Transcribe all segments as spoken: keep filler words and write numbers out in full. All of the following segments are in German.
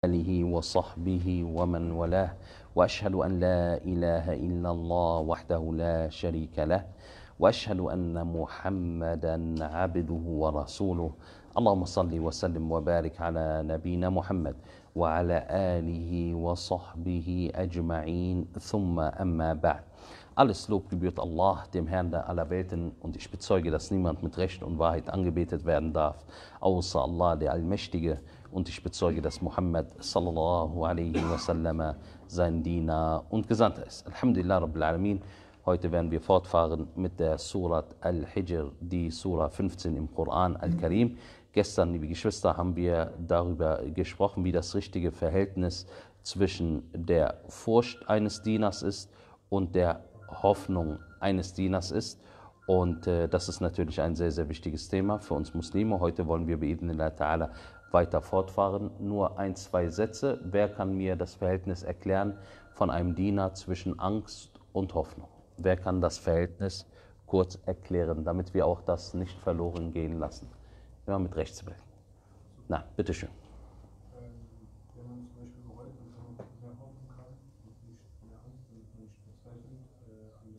آله وصحبه ومن والاه وأشهد أن لا إله إلا الله وحده لا شريك له وأشهد أن محمدا عبده ورسوله اللهم صل وسلم وبارك على نبينا محمد وعلى آله وصحبه أجمعين ثم أما بعد. Alles Lob gebührt Allah, dem Herrn der aller Welten, und ich bezeuge, dass niemand mit Recht und Wahrheit angebetet werden darf, außer Allah, der Allmächtige, und ich bezeuge, dass Muhammad sallallahu alaihi wasallam sein Diener und Gesandter ist. Alhamdulillah Rabbil Alamin. Heute werden wir fortfahren mit der Surat Al-Hijr, die Surah fünfzehn im Koran Al-Karim. Gestern, liebe Geschwister, haben wir darüber gesprochen, wie das richtige Verhältnis zwischen der Furcht eines Dieners ist und der Hoffnung eines Dieners ist. Und äh, das ist natürlich ein sehr, sehr wichtiges Thema für uns Muslime. Heute wollen wir bi'idhnillah ta'ala weiter fortfahren. Nur ein, zwei Sätze. Wer kann mir das Verhältnis erklären von einem Diener zwischen Angst und Hoffnung? Wer kann das Verhältnis kurz erklären, damit wir auch das nicht verloren gehen lassen? Ja, mit Rechtsbild. Na, bitteschön. Wenn man zum Beispiel bereut, dass man mehr hoffen kann und nicht mehr Angst und nicht verzweifelt an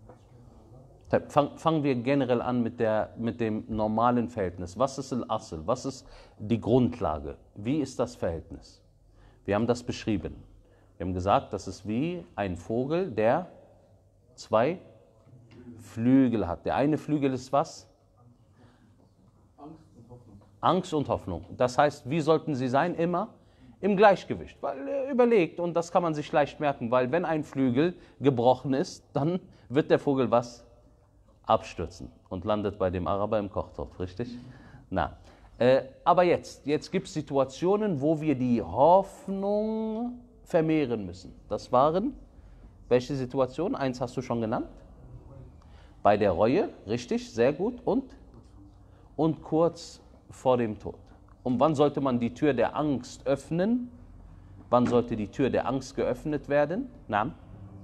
der Barmherzigkeit. Fang, fangen wir generell an mit, der, mit dem normalen Verhältnis. Was ist Al-Asl? Was ist die Grundlage? Wie ist das Verhältnis? Wir haben das beschrieben. Wir haben gesagt, das ist wie ein Vogel, der zwei Flügel hat. Der eine Flügel ist was? Angst und Hoffnung. Angst und Hoffnung. Das heißt, wie sollten sie sein? Immer im Gleichgewicht. Weil äh, überlegt, und das kann man sich leicht merken, weil wenn ein Flügel gebrochen ist, dann wird der Vogel was? Abstürzen und landet bei dem Araber im Kochtopf, richtig? Na, äh, aber jetzt, jetzt gibt es Situationen, wo wir die Hoffnung vermehren müssen. Das waren, welche Situationen? Eins hast du schon genannt. Bei der Reue, richtig, sehr gut. Und? Und kurz vor dem Tod. Und wann sollte man die Tür der Angst öffnen? Wann sollte die Tür der Angst geöffnet werden? Na?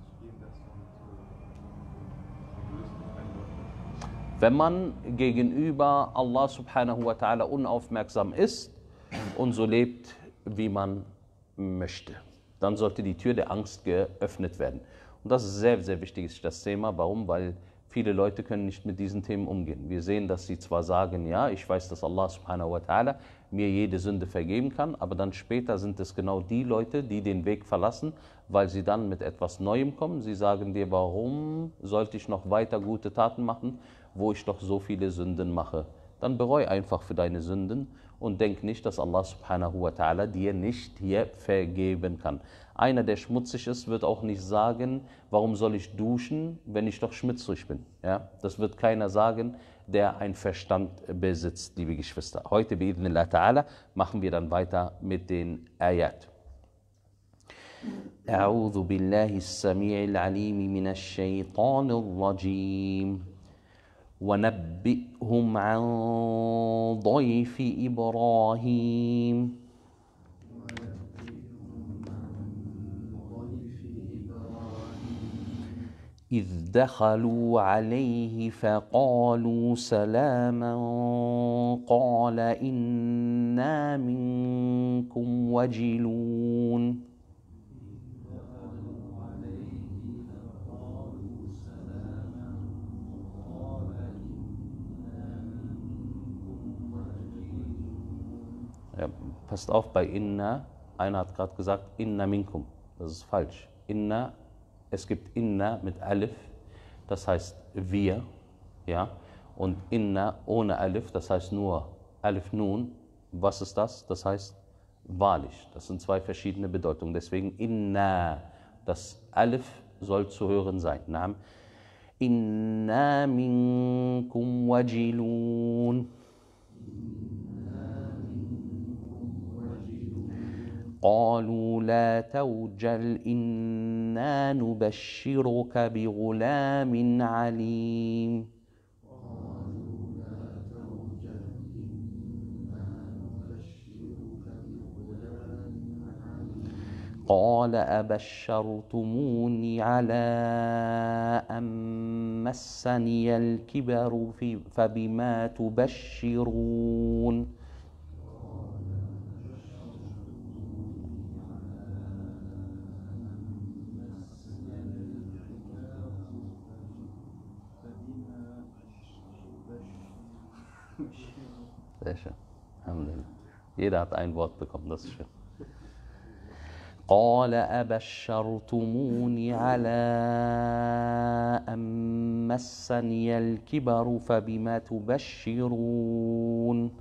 Wenn man gegenüber Allah subhanahu wa ta'ala unaufmerksam ist und so lebt, wie man möchte. Dann sollte die Tür der Angst geöffnet werden. Und das ist sehr, sehr wichtig, das Thema. Warum? Weil viele Leute können nicht mit diesen Themen umgehen. Wir sehen, dass sie zwar sagen, ja, ich weiß, dass Allah subhanahu wa ta'ala mir jede Sünde vergeben kann, aber dann später sind es genau die Leute, die den Weg verlassen, weil sie dann mit etwas Neuem kommen. Sie sagen dir, warum sollte ich noch weiter gute Taten machen, wo ich doch so viele Sünden mache? Dann bereu einfach für deine Sünden und denk nicht, dass Allah subhanahu wa ta'ala dir nicht hier vergeben kann. Einer, der schmutzig ist, wird auch nicht sagen, warum soll ich duschen, wenn ich doch schmutzig bin. Ja? Das wird keiner sagen, der einen Verstand besitzt, liebe Geschwister. Heute, bi'idhnillah ta'ala, machen wir dann weiter mit den Ayat. أعوذ بالله السميع العليم من الشيطان الرجيم ونبئهم عن ضيف إبراهيم إذ دخلوا عليه فقالوا سلاما قال إنا منكم وجلون Ja, passt auf bei Inna. Einer hat gerade gesagt, Inna minkum. Das ist falsch. Inna, es gibt Inna mit Alif, das heißt wir. Ja? Und Inna ohne Alif, das heißt nur Alif Nun. Was ist das? Das heißt wahrlich. Das sind zwei verschiedene Bedeutungen. Deswegen Inna, das Alif soll zu hören sein. Naam. Inna minkum wajilun. قالوا لا توجل إنا نبشرك بغلام عليم قال أبشرتموني على أن مسني الكبر فبما تبشرون Sehr schön. Alhamdulillah. Jeder hat ein Wort bekommen, das ist schön. قال أبشرتموني على أن مسني الكبر فبما تبشرون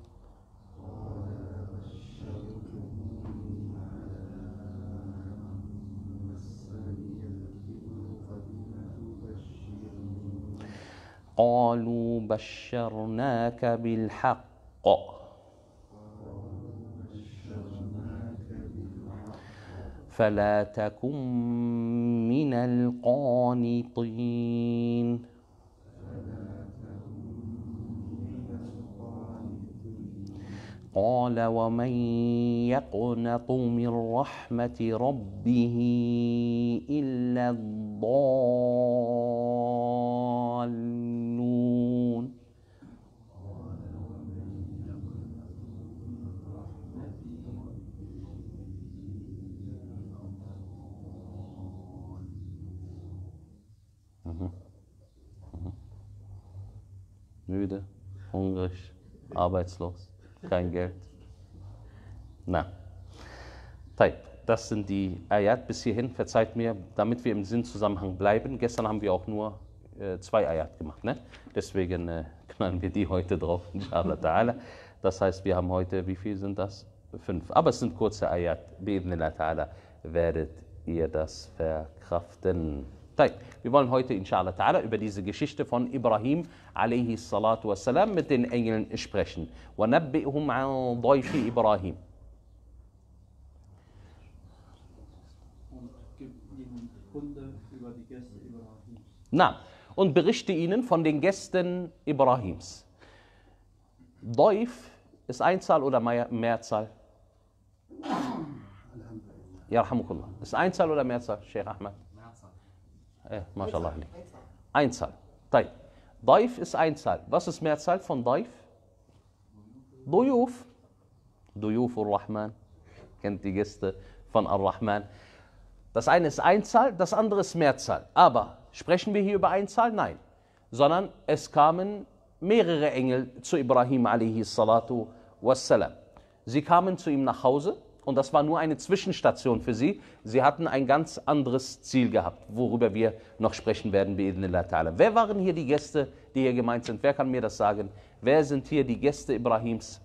قالوا بشرناك بالحق فلا تكن من القانطين قال ومن يقنط من رحمة ربه إلا الضالون Müde, hungrig, arbeitslos, kein Geld. Na, das sind die Ayat bis hierhin. Verzeiht mir, damit wir im Sinnzusammenhang bleiben. Gestern haben wir auch nur äh, zwei Ayat gemacht, ne? Deswegen äh, knallen wir die heute drauf, inshallah ta'ala. Das heißt, wir haben heute, wie viel sind das? Fünf. Aber es sind kurze Ayat. Bi'idhnillah ta'ala werdet ihr das verkraften. Wir wollen heute, inshallah ta'ala, über diese Geschichte von Ibrahim alaihi salatu wassalam mit den Engeln sprechen. وَنَبِّئْهُمْ عَنْ ضَيْفِ إِبْرَاهِيم. Und gib ihnen Kunde über die Gäste Ibrahims. Na, und berichte ihnen von den Gästen Ibrahims. Daif ist Einzahl oder Mehrzahl? Ja, Rahmukullah. Ist Einzahl oder Mehrzahl, Sheikh Ahmed? Eh, mashallah. Einzahl. Taib. Daif ist Einzahl. Was ist Mehrzahl von Daif? Duyuf. Duyuf ar-Rahman. Kennt die Gäste von ar-Rahman. Das eine ist Einzahl, das andere ist Mehrzahl. Aber sprechen wir hier über Einzahl? Nein. Sondern es kamen mehrere Engel zu Ibrahim alaihi salatu wassalam. Sie kamen zu ihm nach Hause. Und das war nur eine Zwischenstation für sie. Sie hatten ein ganz anderes Ziel gehabt, worüber wir noch sprechen werden, bi'idhnillah ta'ala. Wer waren hier die Gäste, die hier gemeint sind? Wer kann mir das sagen? Wer sind hier die Gäste Ibrahims?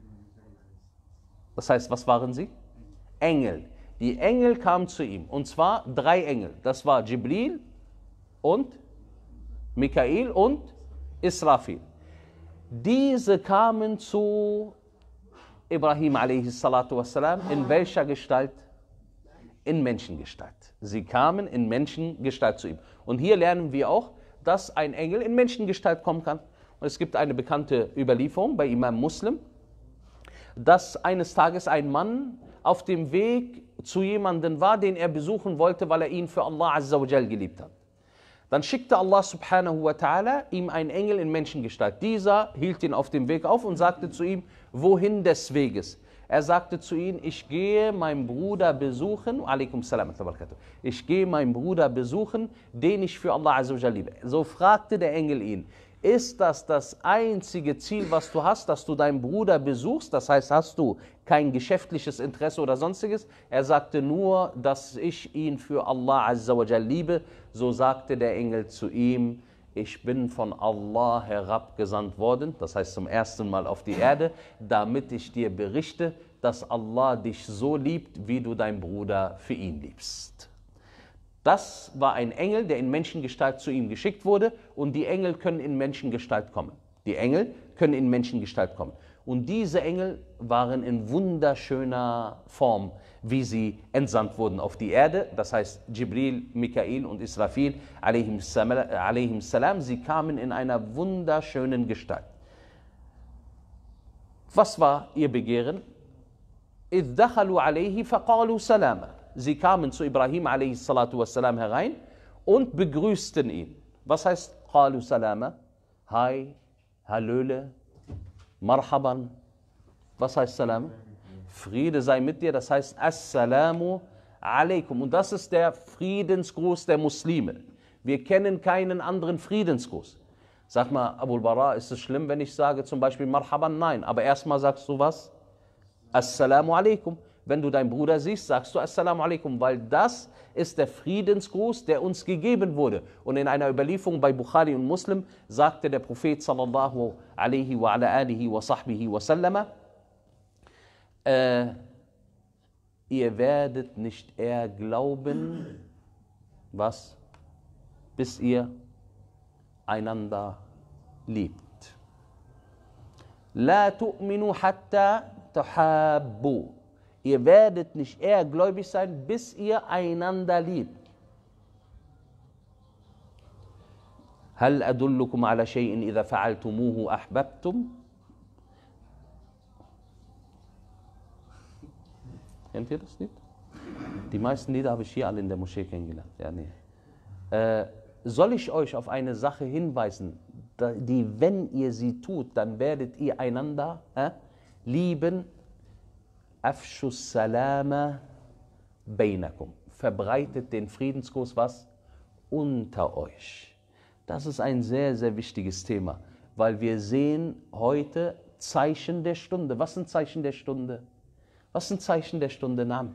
Das heißt, was waren sie? Engel. Die Engel kamen zu ihm. Und zwar drei Engel. Das war Jibril und Mikael und Israfil. Diese kamen zu Ibrahim alaihi salatu wassalam, in welcher Gestalt? In Menschengestalt. Sie kamen in Menschengestalt zu ihm. Und hier lernen wir auch, dass ein Engel in Menschengestalt kommen kann. Und es gibt eine bekannte Überlieferung bei Imam Muslim, dass eines Tages ein Mann auf dem Weg zu jemandem war, den er besuchen wollte, weil er ihn für Allah azza wa jal geliebt hat. Dann schickte Allah subhanahu wa ta'ala ihm einen Engel in Menschengestalt. Dieser hielt ihn auf dem Weg auf und sagte zu ihm, wohin des Weges? Er sagte zu ihm, ich gehe meinen Bruder besuchen, alaikum salam, ich gehe meinen Bruder besuchen, den ich für Allah azza wa jal liebe. So fragte der Engel ihn, ist das das einzige Ziel, was du hast, dass du deinen Bruder besuchst? Das heißt, hast du kein geschäftliches Interesse oder sonstiges? Er sagte nur, dass ich ihn für Allah azza wa jal liebe. So sagte der Engel zu ihm, ich bin von Allah herabgesandt worden, das heißt zum ersten Mal auf die Erde, damit ich dir berichte, dass Allah dich so liebt, wie du deinen Bruder für ihn liebst. Das war ein Engel, der in Menschengestalt zu ihm geschickt wurde, und die Engel können in Menschengestalt kommen. Die Engel können in Menschengestalt kommen. Und diese Engel waren in wunderschöner Form, wie sie entsandt wurden auf die Erde. Das heißt, Jibril, Mikael und Israfil, alaihim salam, sie kamen in einer wunderschönen Gestalt. Was war ihr Begehren? إِذْ دَخَلُوا عَلَيْهِ فَقَالُوا سَلَامًا. Sie kamen zu Ibrahim alaihi salatu wassalam herein und begrüßten ihn. Was heißt Qalu Salama? Hi, Hallöle, Marhaban. Was heißt Salam? Friede sei mit dir, das heißt Assalamu alaikum. Und das ist der Friedensgruß der Muslime. Wir kennen keinen anderen Friedensgruß. Sag mal, Abul Bara, ist es schlimm, wenn ich sage zum Beispiel Marhaban? Nein, aber erstmal sagst du was? Assalamu alaikum. Wenn du deinen Bruder siehst, sagst du Assalamu alaikum, weil das ist der Friedensgruß, der uns gegeben wurde. Und in einer Überlieferung bei Bukhari und Muslim sagte der Prophet sallallahu alaihi wa ala alihi wa sahbihi wa sallama, äh, ihr werdet nicht eher glauben, was? Bis ihr einander liebt. La tu'minu hatta tuhabbu. Ihr werdet nicht eher gläubig sein, bis ihr einander liebt. Hal adullukum ala shay'in idha fa'altumuhu ahbabtum? Kennt ihr das Lied? Die meisten Lieder habe ich hier alle in der Moschee kennengelernt. Ja, nee. äh, soll ich euch auf eine Sache hinweisen, die, wenn ihr sie tut, dann werdet ihr einander äh, lieben. Afshus salama bainakum. Verbreitet den Friedensgruß, was? Unter euch. Das ist ein sehr, sehr wichtiges Thema, weil wir sehen heute Zeichen der Stunde. Was sind Zeichen der Stunde? Was sind Zeichen der Stunde? Namen?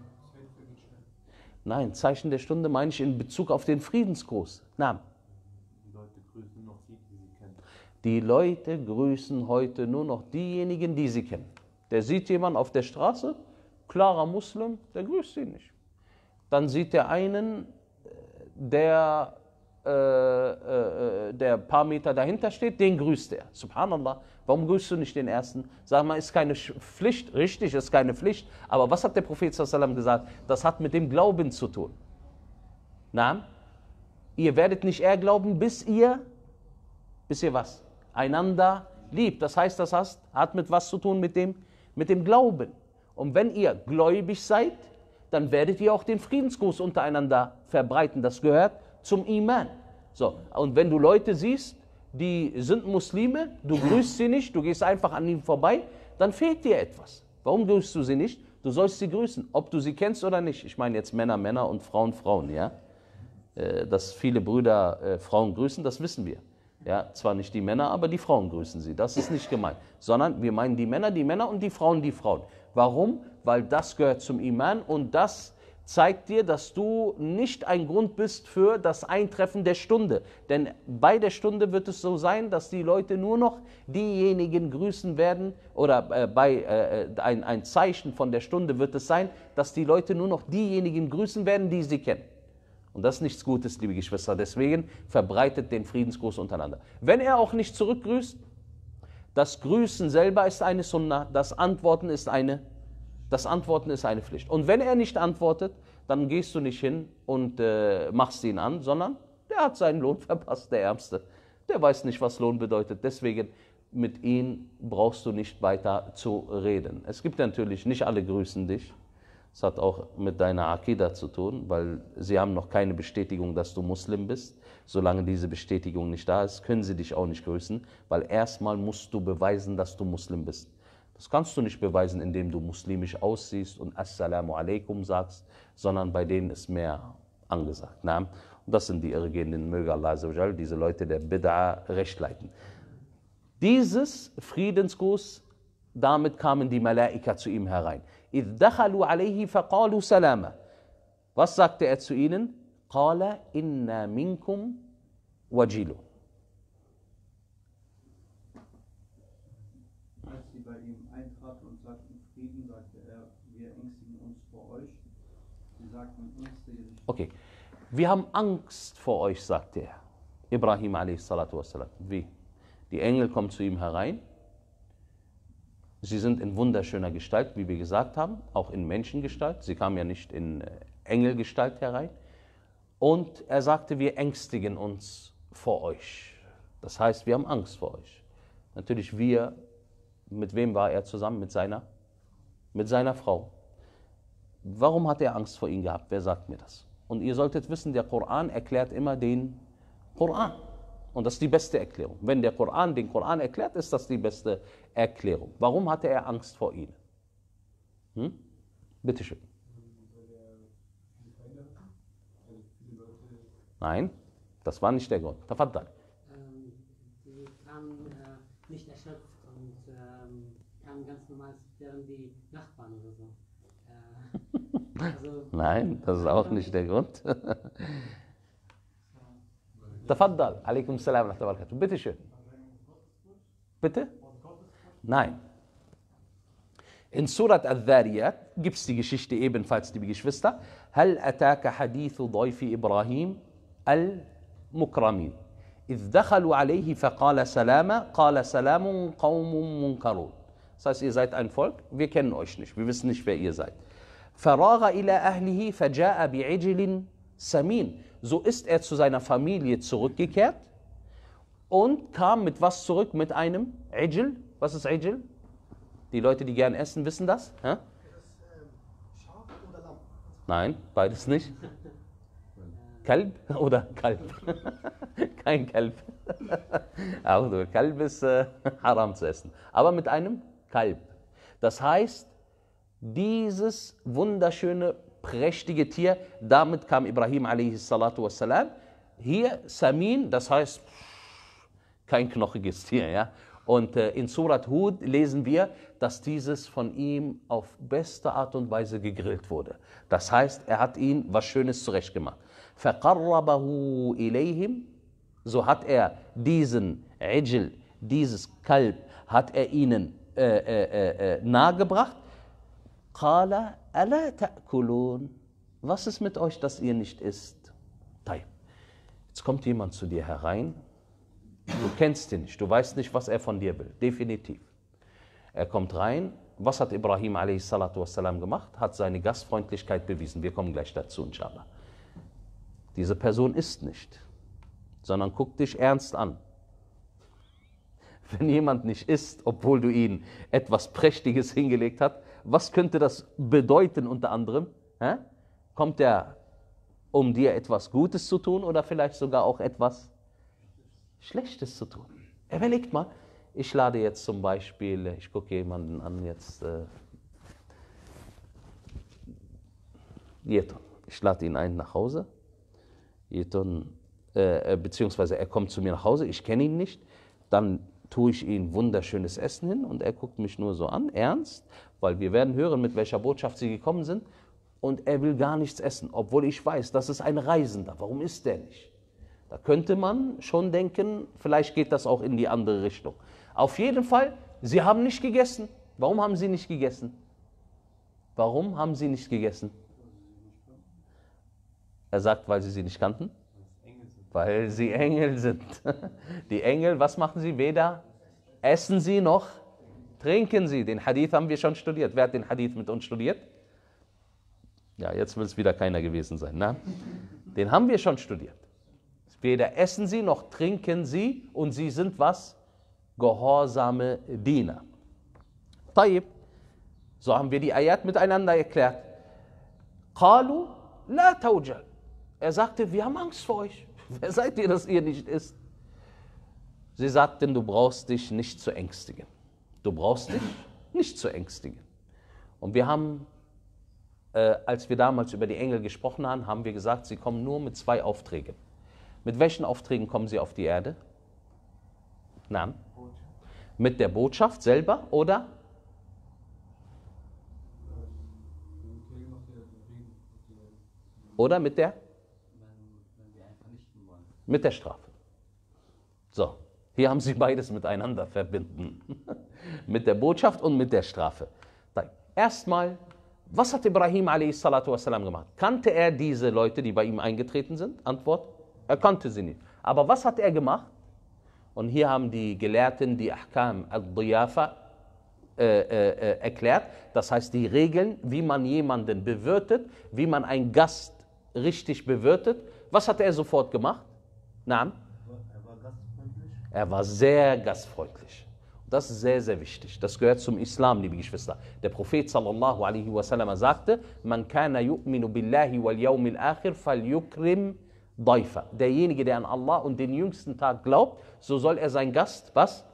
Nein, Zeichen der Stunde meine ich in Bezug auf den Friedensgruß. Namen? Die Leute grüßen noch die, die sie kennen. Die Leute grüßen heute nur noch diejenigen, die sie kennen. Der sieht jemanden auf der Straße, klarer Muslim, der grüßt ihn nicht. Dann sieht der einen, der, äh, äh, der ein paar Meter dahinter steht, den grüßt er. Subhanallah, warum grüßt du nicht den ersten? Sag mal, ist keine Pflicht, richtig, ist keine Pflicht. Aber was hat der Prophet sallallahu alaihi wasallam gesagt? Das hat mit dem Glauben zu tun. Na? Ihr werdet nicht eher glauben, bis ihr, bis ihr was? Einander liebt. Das heißt, das heißt, hat mit was zu tun? Mit dem, mit dem Glauben. Und wenn ihr gläubig seid, dann werdet ihr auch den Friedensgruß untereinander verbreiten. Das gehört zum Iman. So, und wenn du Leute siehst, die sind Muslime, du grüßt sie nicht, du gehst einfach an ihnen vorbei, dann fehlt dir etwas. Warum grüßt du sie nicht? Du sollst sie grüßen, ob du sie kennst oder nicht. Ich meine jetzt Männer, Männer und Frauen, Frauen, ja. Dass viele Brüder äh, Frauen grüßen, das wissen wir. Ja, zwar nicht die Männer, aber die Frauen grüßen sie. Das ist nicht gemeint. Sondern wir meinen die Männer, die Männer und die Frauen, die Frauen. Warum? Weil das gehört zum Iman und das zeigt dir, dass du nicht ein Grund bist für das Eintreffen der Stunde. Denn bei der Stunde wird es so sein, dass die Leute nur noch diejenigen grüßen werden, oder äh, bei äh, ein, ein Zeichen von der Stunde wird es sein, dass die Leute nur noch diejenigen grüßen werden, die sie kennen. Und das ist nichts Gutes, liebe Geschwister. Deswegen verbreitet den Friedensgruß untereinander. Wenn er auch nicht zurückgrüßt, das Grüßen selber ist eine Sunna, das Antworten ist eine, das Antworten ist eine Pflicht. Und wenn er nicht antwortet, dann gehst du nicht hin und äh, machst ihn an, sondern der hat seinen Lohn verpasst, der Ärmste. Der weiß nicht, was Lohn bedeutet. Deswegen, mit ihm brauchst du nicht weiter zu reden. Es gibt natürlich, nicht alle grüßen dich. Das hat auch mit deiner Akida zu tun, weil sie haben noch keine Bestätigung, dass du Muslim bist. Solange diese Bestätigung nicht da ist, können sie dich auch nicht grüßen, weil erstmal musst du beweisen, dass du Muslim bist. Das kannst du nicht beweisen, indem du muslimisch aussiehst und Assalamu alaikum sagst, sondern bei denen ist mehr angesagt. Na? Und das sind die Irrgehenden, möge Allah azza wa jal diese Leute der Bid'a recht leiten. Dieses Friedensgruß, damit kamen die Malaika zu ihm herein. إِذْ دَخَلُوا عَلَيْهِ فَقَالُوا سَلَامًا. Was sagte er zu ihnen? قَالَ إِنَّا مِنْكُمْ وَجِلُونَ. Als sie bei ihm eintraten und sagten Frieden, sagte er, wir ängstigen uns vor euch. Sie sagten, ängstige dich. Okay, wir haben Angst vor euch, sagte er. Ibrahim a s. Wie? Die Engel kommen zu ihm herein. Sie sind in wunderschöner Gestalt, wie wir gesagt haben, auch in Menschengestalt. Sie kamen ja nicht in Engelgestalt herein. Und er sagte, wir ängstigen uns vor euch. Das heißt, wir haben Angst vor euch. Natürlich wir, mit wem war er zusammen? Mit seiner, mit seiner Frau. Warum hat er Angst vor ihnen gehabt? Wer sagt mir das? Und ihr solltet wissen, der Koran erklärt immer den Koran. Und das ist die beste Erklärung. Wenn der Koran den Koran erklärt, ist das die beste Erklärung. Warum hatte er Angst vor ihnen? Hm? Bitte schön. Also viele Leute Nein, das war nicht der Grund. Tafaddal. Ähm, diese wären die Nachbarn oder so. Äh, also, Nein, das ist auch nicht der Grund. Tafaddal, alaikum salam wa rahmatullahi wa barakatuh. Bitte schön. Bitte? Nein. In Surat al-Dhariyat gibt es die Geschichte ebenfalls, liebe Geschwister. Hal ataka hadithu dayfi Ibrahim al-Mukramin. إذ دخلوا عليه فقال سلاما قال سلام قوم منكرون. Das heißt, ihr seid ein Volk, wir kennen euch nicht, wir wissen nicht, wer ihr seid. فراغ إلى أهله فجاء بعجل سمين. So ist er zu seiner Familie zurückgekehrt und kam mit was zurück? Mit einem Ijl. Was ist Ijl? Die Leute, die gern essen, wissen das? Hä? Schaf oder Lamm? Nein, beides nicht. Kalb oder Kalb? Kein Kalb. Also, Kalb ist äh, haram zu essen. Aber mit einem Kalb. Das heißt, dieses wunderschöne, prächtige Tier, damit kam Ibrahim a.s. Hier Samin, das heißt kein knochiges Tier. Ja? Und äh, in Surat Hud lesen wir, dass dieses von ihm auf beste Art und Weise gegrillt wurde. Das heißt, er hat ihn was Schönes zurechtgemacht. فَقَرَّبَهُ إِلَيْهِمْ. So hat er diesen Ijl, dieses Kalb, hat er ihnen äh, äh, äh, nahegebracht. قَالَ أَلَا تَأْكُلُونَ. Was ist mit euch, dass ihr nicht isst? Jetzt kommt jemand zu dir herein, du kennst ihn nicht, du weißt nicht, was er von dir will, definitiv. Er kommt rein, was hat Ibrahim a.s. gemacht? Hat seine Gastfreundlichkeit bewiesen, wir kommen gleich dazu, inshallah. Diese Person isst nicht, sondern guckt dich ernst an. Wenn jemand nicht isst, obwohl du ihm etwas Prächtiges hingelegt hast, was könnte das bedeuten unter anderem? Hä? Kommt er, um dir etwas Gutes zu tun oder vielleicht sogar auch etwas Schlechtes zu tun? Überlegt mal, ich lade jetzt zum Beispiel, ich gucke jemanden an jetzt, äh, Jeton. Ich lade ihn ein nach Hause. Jeton, äh, beziehungsweise er kommt zu mir nach Hause, ich kenne ihn nicht, dann tue ich ihm wunderschönes Essen hin und er guckt mich nur so an, ernst, weil wir werden hören, mit welcher Botschaft sie gekommen sind und er will gar nichts essen, obwohl ich weiß, das ist ein Reisender, warum isst der nicht? Da könnte man schon denken, vielleicht geht das auch in die andere Richtung. Auf jeden Fall, sie haben nicht gegessen. Warum haben sie nicht gegessen? Warum haben sie nicht gegessen? Er sagt, weil sie sie nicht kannten? Weil sie Engel sind. Die Engel, was machen sie? Weder essen sie noch trinken sie. Den Hadith haben wir schon studiert. Wer hat den Hadith mit uns studiert? Ja, jetzt will es wieder keiner gewesen sein. Ne? Den haben wir schon studiert. Weder essen sie noch trinken sie und sie sind was? Gehorsame Diener. Tayyib. So haben wir die Ayat miteinander erklärt. Qalu la tawjal. Er sagte, wir haben Angst vor euch. Wer seid ihr, dass ihr nicht isst? Sie sagten, du brauchst dich nicht zu ängstigen. Du brauchst dich nicht zu ängstigen. Und wir haben, äh, als wir damals über die Engel gesprochen haben, haben wir gesagt, sie kommen nur mit zwei Aufträgen. Mit welchen Aufträgen kommen sie auf die Erde? Nein. Mit der Botschaft selber oder? Oder mit der? Mit der Strafe. So, hier haben sie beides miteinander verbinden. Mit der Botschaft und mit der Strafe. Erstmal, was hat Ibrahim a.s. gemacht? Kannte er diese Leute, die bei ihm eingetreten sind? Antwort, er kannte sie nicht. Aber was hat er gemacht? Und hier haben die Gelehrten die Ahkam al-Diyafa äh, äh, erklärt. Das heißt, die Regeln, wie man jemanden bewirtet, wie man einen Gast richtig bewirtet. Was hat er sofort gemacht? Naam? Er war gastfreundlich. Er war sehr gastfreundlich. Das ist sehr, sehr wichtig. Das gehört zum Islam, liebe Geschwister. Der Prophet sallallahu alaihi wasallam sagte, man kana yu'minu billahi wal yawmil akhir fal yukrim daifa. Derjenige, der an Allah und den jüngsten Tag glaubt, so soll er sein Gast, was?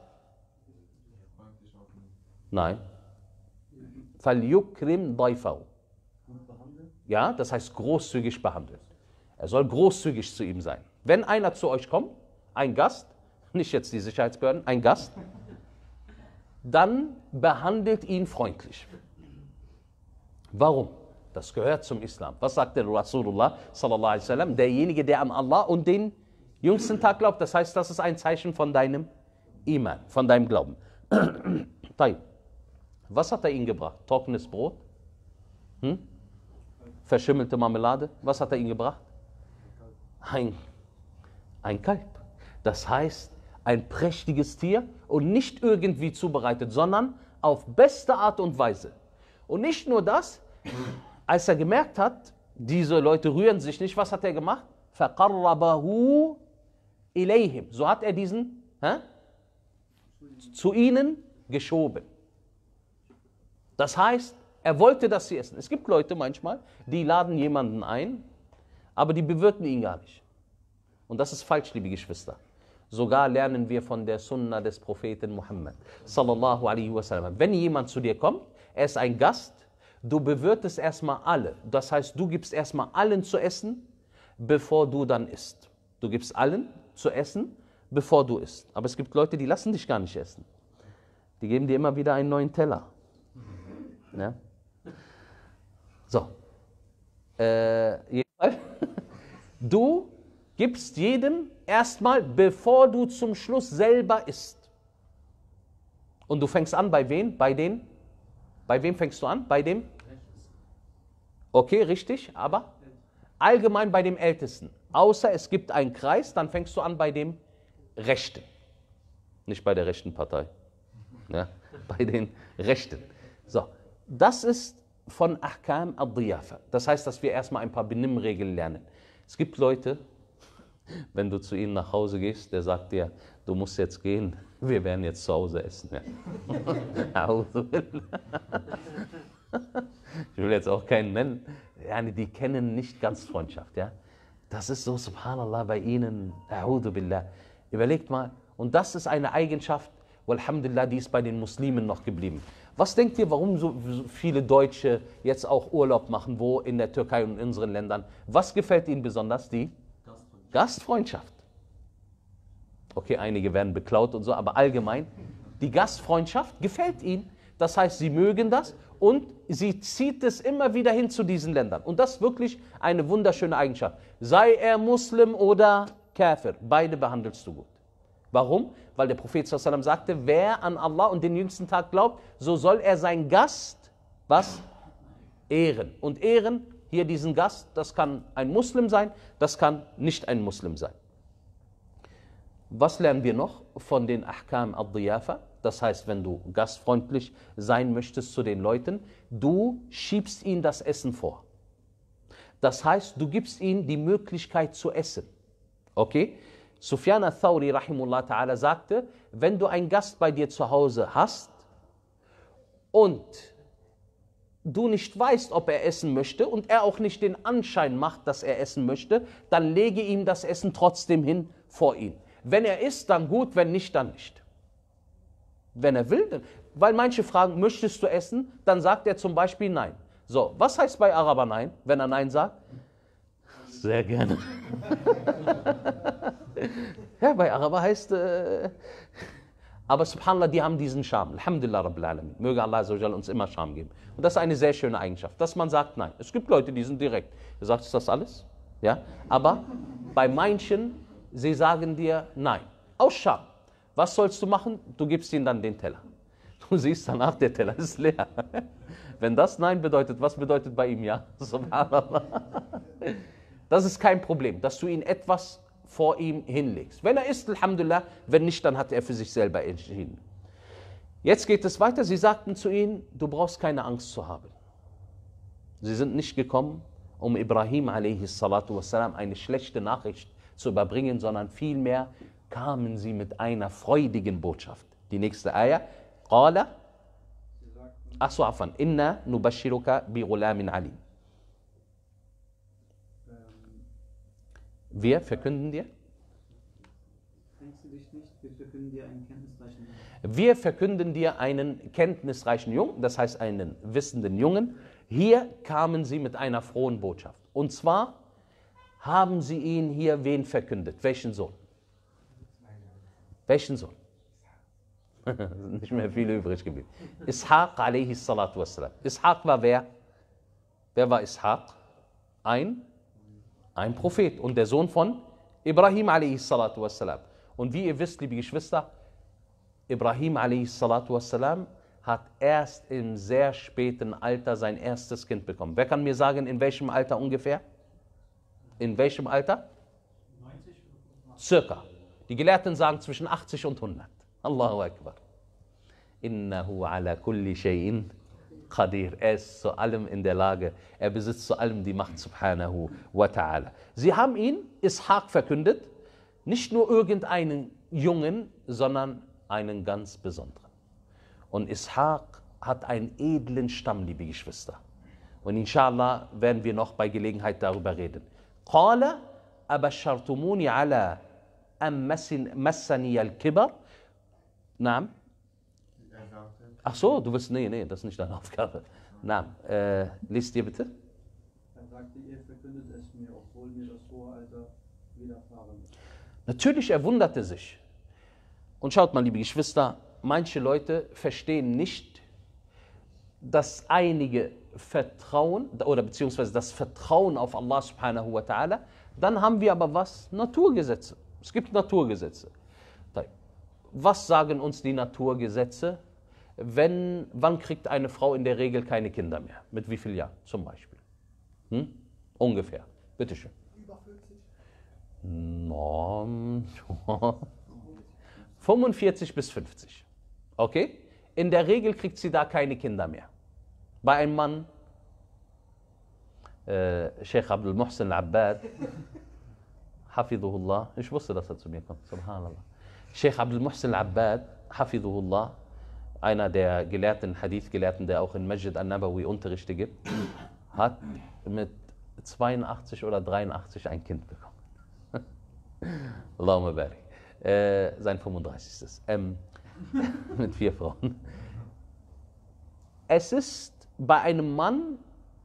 Nein. Fal yukrim daifahu. Ja, das heißt großzügig behandeln. Er soll großzügig zu ihm sein. Wenn einer zu euch kommt, ein Gast, nicht jetzt die Sicherheitsbehörden, ein Gast, dann behandelt ihn freundlich. Warum? Das gehört zum Islam. Was sagt der Rasulullah sallallahu alaihi wasallam? Derjenige, der an Allah und den jüngsten Tag glaubt, das heißt, das ist ein Zeichen von deinem Iman, von deinem Glauben. Was hat er ihnen gebracht? Trockenes Brot? Hm? Verschimmelte Marmelade? Was hat er ihnen gebracht? Ein, ein Kalb. Das heißt, ein prächtiges Tier und nicht irgendwie zubereitet, sondern auf beste Art und Weise. Und nicht nur das, als er gemerkt hat, diese Leute rühren sich nicht, was hat er gemacht? فَقَرَّبَهُ إِلَيْهِمْ. So hat er diesen hä, zu ihnen geschoben. Das heißt, er wollte, dass sie essen. Es gibt Leute manchmal, die laden jemanden ein, aber die bewirten ihn gar nicht. Und das ist falsch, liebe Geschwister. Sogar lernen wir von der Sunna des Propheten Muhammad sallallahu alaihi wasallam. Wenn jemand zu dir kommt, er ist ein Gast, du bewirtest erstmal alle. Das heißt, du gibst erstmal allen zu essen, bevor du dann isst. Du gibst allen zu essen, bevor du isst. Aber es gibt Leute, die lassen dich gar nicht essen. Die geben dir immer wieder einen neuen Teller. Ja? So. Äh, jedenfalls, du gibst jedem erstmal, bevor du zum Schluss selber isst. Und du fängst an bei wem? Bei den? Bei wem fängst du an? Bei dem? Okay, richtig, aber allgemein bei dem Ältesten. Außer es gibt einen Kreis, dann fängst du an bei dem Rechten. Nicht bei der rechten Partei. Ja, bei den Rechten. So, das ist von Ahkam al-Diyafa. Das heißt, dass wir erstmal ein paar Benimmregeln lernen. Es gibt Leute, wenn du zu ihnen nach Hause gehst, der sagt dir, du musst jetzt gehen, wir werden jetzt zu Hause essen. Ja. Ich will jetzt auch keinen nennen. Ja, die kennen nicht Gastfreundschaft. Ja? Das ist so, subhanallah, bei ihnen. A'udhu billah. Überlegt mal, und das ist eine Eigenschaft, walhamdulillah, die ist bei den Muslimen noch geblieben. Was denkt ihr, warum so viele Deutsche jetzt auch Urlaub machen, wo in der Türkei und in unseren Ländern? Was gefällt ihnen besonders? Die Gastfreundschaft. Gastfreundschaft. Okay, einige werden beklaut und so, aber allgemein, die Gastfreundschaft gefällt ihnen. Das heißt, sie mögen das und sie zieht es immer wieder hin zu diesen Ländern. Und das ist wirklich eine wunderschöne Eigenschaft. Sei er Muslim oder Kafir, beide behandelst du gut. Warum? Weil der Prophet sallallahu alaihi wasallam sagte, wer an Allah und den jüngsten Tag glaubt, so soll er seinen Gast, was? Ehren. Und ehren, hier diesen Gast, das kann ein Muslim sein, das kann nicht ein Muslim sein. Was lernen wir noch von den Ahkam al-Diyafa? Das heißt, wenn du gastfreundlich sein möchtest zu den Leuten, du schiebst ihnen das Essen vor. Das heißt, du gibst ihnen die Möglichkeit zu essen. Okay? Sufyan al-Thawri rahimullah ta'ala sagte, wenn du einen Gast bei dir zu Hause hast und du nicht weißt, ob er essen möchte und er auch nicht den Anschein macht, dass er essen möchte, dann lege ihm das Essen trotzdem hin vor ihn. Wenn er isst, dann gut, wenn nicht, dann nicht. Wenn er will, dann, weil manche fragen, möchtest du essen? Dann sagt er zum Beispiel nein. So, was heißt bei Araber nein, wenn er nein sagt? Sehr gerne. Ja, bei Araber heißt, äh, aber subhanallah, die haben diesen Charme. Alhamdulillah Rabbil Alamin. Möge Allah uns immer Charme geben. Und das ist eine sehr schöne Eigenschaft, dass man sagt nein. Es gibt Leute, die sind direkt. Du sagst, ist das alles? Ja, aber bei manchen, sie sagen dir nein. Aus Scham. Was sollst du machen? Du gibst ihnen dann den Teller. Du siehst danach, der Teller ist leer. Wenn das Nein bedeutet, was bedeutet bei ihm Ja? Subhanallah. Das ist kein Problem, dass du ihn etwas vor ihm hinlegst. Wenn er isst, alhamdulillah, wenn nicht, dann hat er für sich selber entschieden. Jetzt geht es weiter. Sie sagten zu ihnen, du brauchst keine Angst zu haben. Sie sind nicht gekommen, um Ibrahim alaihi salatu wassalam eine schlechte Nachricht zu überbringen, sondern vielmehr kamen sie mit einer freudigen Botschaft. Die nächste Ayah, Qala, ach so, afan, inna nubashiruka bi ghulamin alim. Wir verkünden dir? Denkst du dich nicht, wir verkünden dir einen kenntnisreichen Jungen? Wir verkünden dir einen kenntnisreichen Jungen, das heißt einen wissenden Jungen. Hier kamen sie mit einer frohen Botschaft. Und zwar haben sie ihn hier wen verkündet? Welchen Sohn? Welchen Sohn? Nicht mehr viel übrig geblieben. Ishaq alaihi salatu wassalam. Ishaq war wer? Wer war Ishaq? Ein, ein Prophet und der Sohn von Ibrahim alaihi salatu wassalam. Und wie ihr wisst, liebe Geschwister, Ibrahim alaihi salatu wassalam hat erst im sehr späten Alter sein erstes Kind bekommen. Wer kann mir sagen, in welchem Alter ungefähr? In welchem Alter? Circa. Die Gelehrten sagen zwischen achtzig und hundert. Allahu Akbar. Innahu ala kulli shay'in qadir. Er ist zu allem in der Lage. Er besitzt zu allem die Macht, subhanahu wa ta'ala. Sie haben ihn, Ishaq, verkündet, nicht nur irgendeinen Jungen, sondern einen ganz besonderen. Und Ishaq hat einen edlen Stamm, liebe Geschwister. Und inshallah werden wir noch bei Gelegenheit darüber reden. Qala abashartumuni ala am massani al-kibar. Naam. Ach so, du willst, nee, nee, das ist nicht deine Aufgabe. Naam, äh, liest dir bitte. Er sagte, ihr verkündet es mir, obwohl mir das hohe Alter widerfahren ist. Natürlich, er wunderte sich. Und schaut mal, liebe Geschwister, manche Leute verstehen nicht, dass einige Vertrauen, oder beziehungsweise das Vertrauen auf Allah subhanahu wa ta'ala, dann haben wir aber was? Naturgesetze. Es gibt Naturgesetze. Was sagen uns die Naturgesetze? Wenn, wann kriegt eine Frau in der Regel keine Kinder mehr? Mit wie vielen Jahren zum Beispiel? Hm? Ungefähr. Bitteschön. Über fünfzig. No, fünfundvierzig bis fünfzig. Okay? In der Regel kriegt sie da keine Kinder mehr. Bei einem Mann, äh, Sheikh Abdul Muhsin al-Abbad, Hafidhuhullah, ich wusste, dass er zu mir kommt, subhanallah. Sheikh Abdul Muhsin al-Abbad, Hafidhuhullah, einer der Gelehrten, Hadith-Gelehrten, der auch in Masjid al-Nabawi Unterrichte gibt, hat mit zweiundachtzig oder dreiundachtzig ein Kind bekommen. Allahumma barik. Äh, sein fünfunddreißigstes Ähm, mit vier Frauen. Es ist bei einem Mann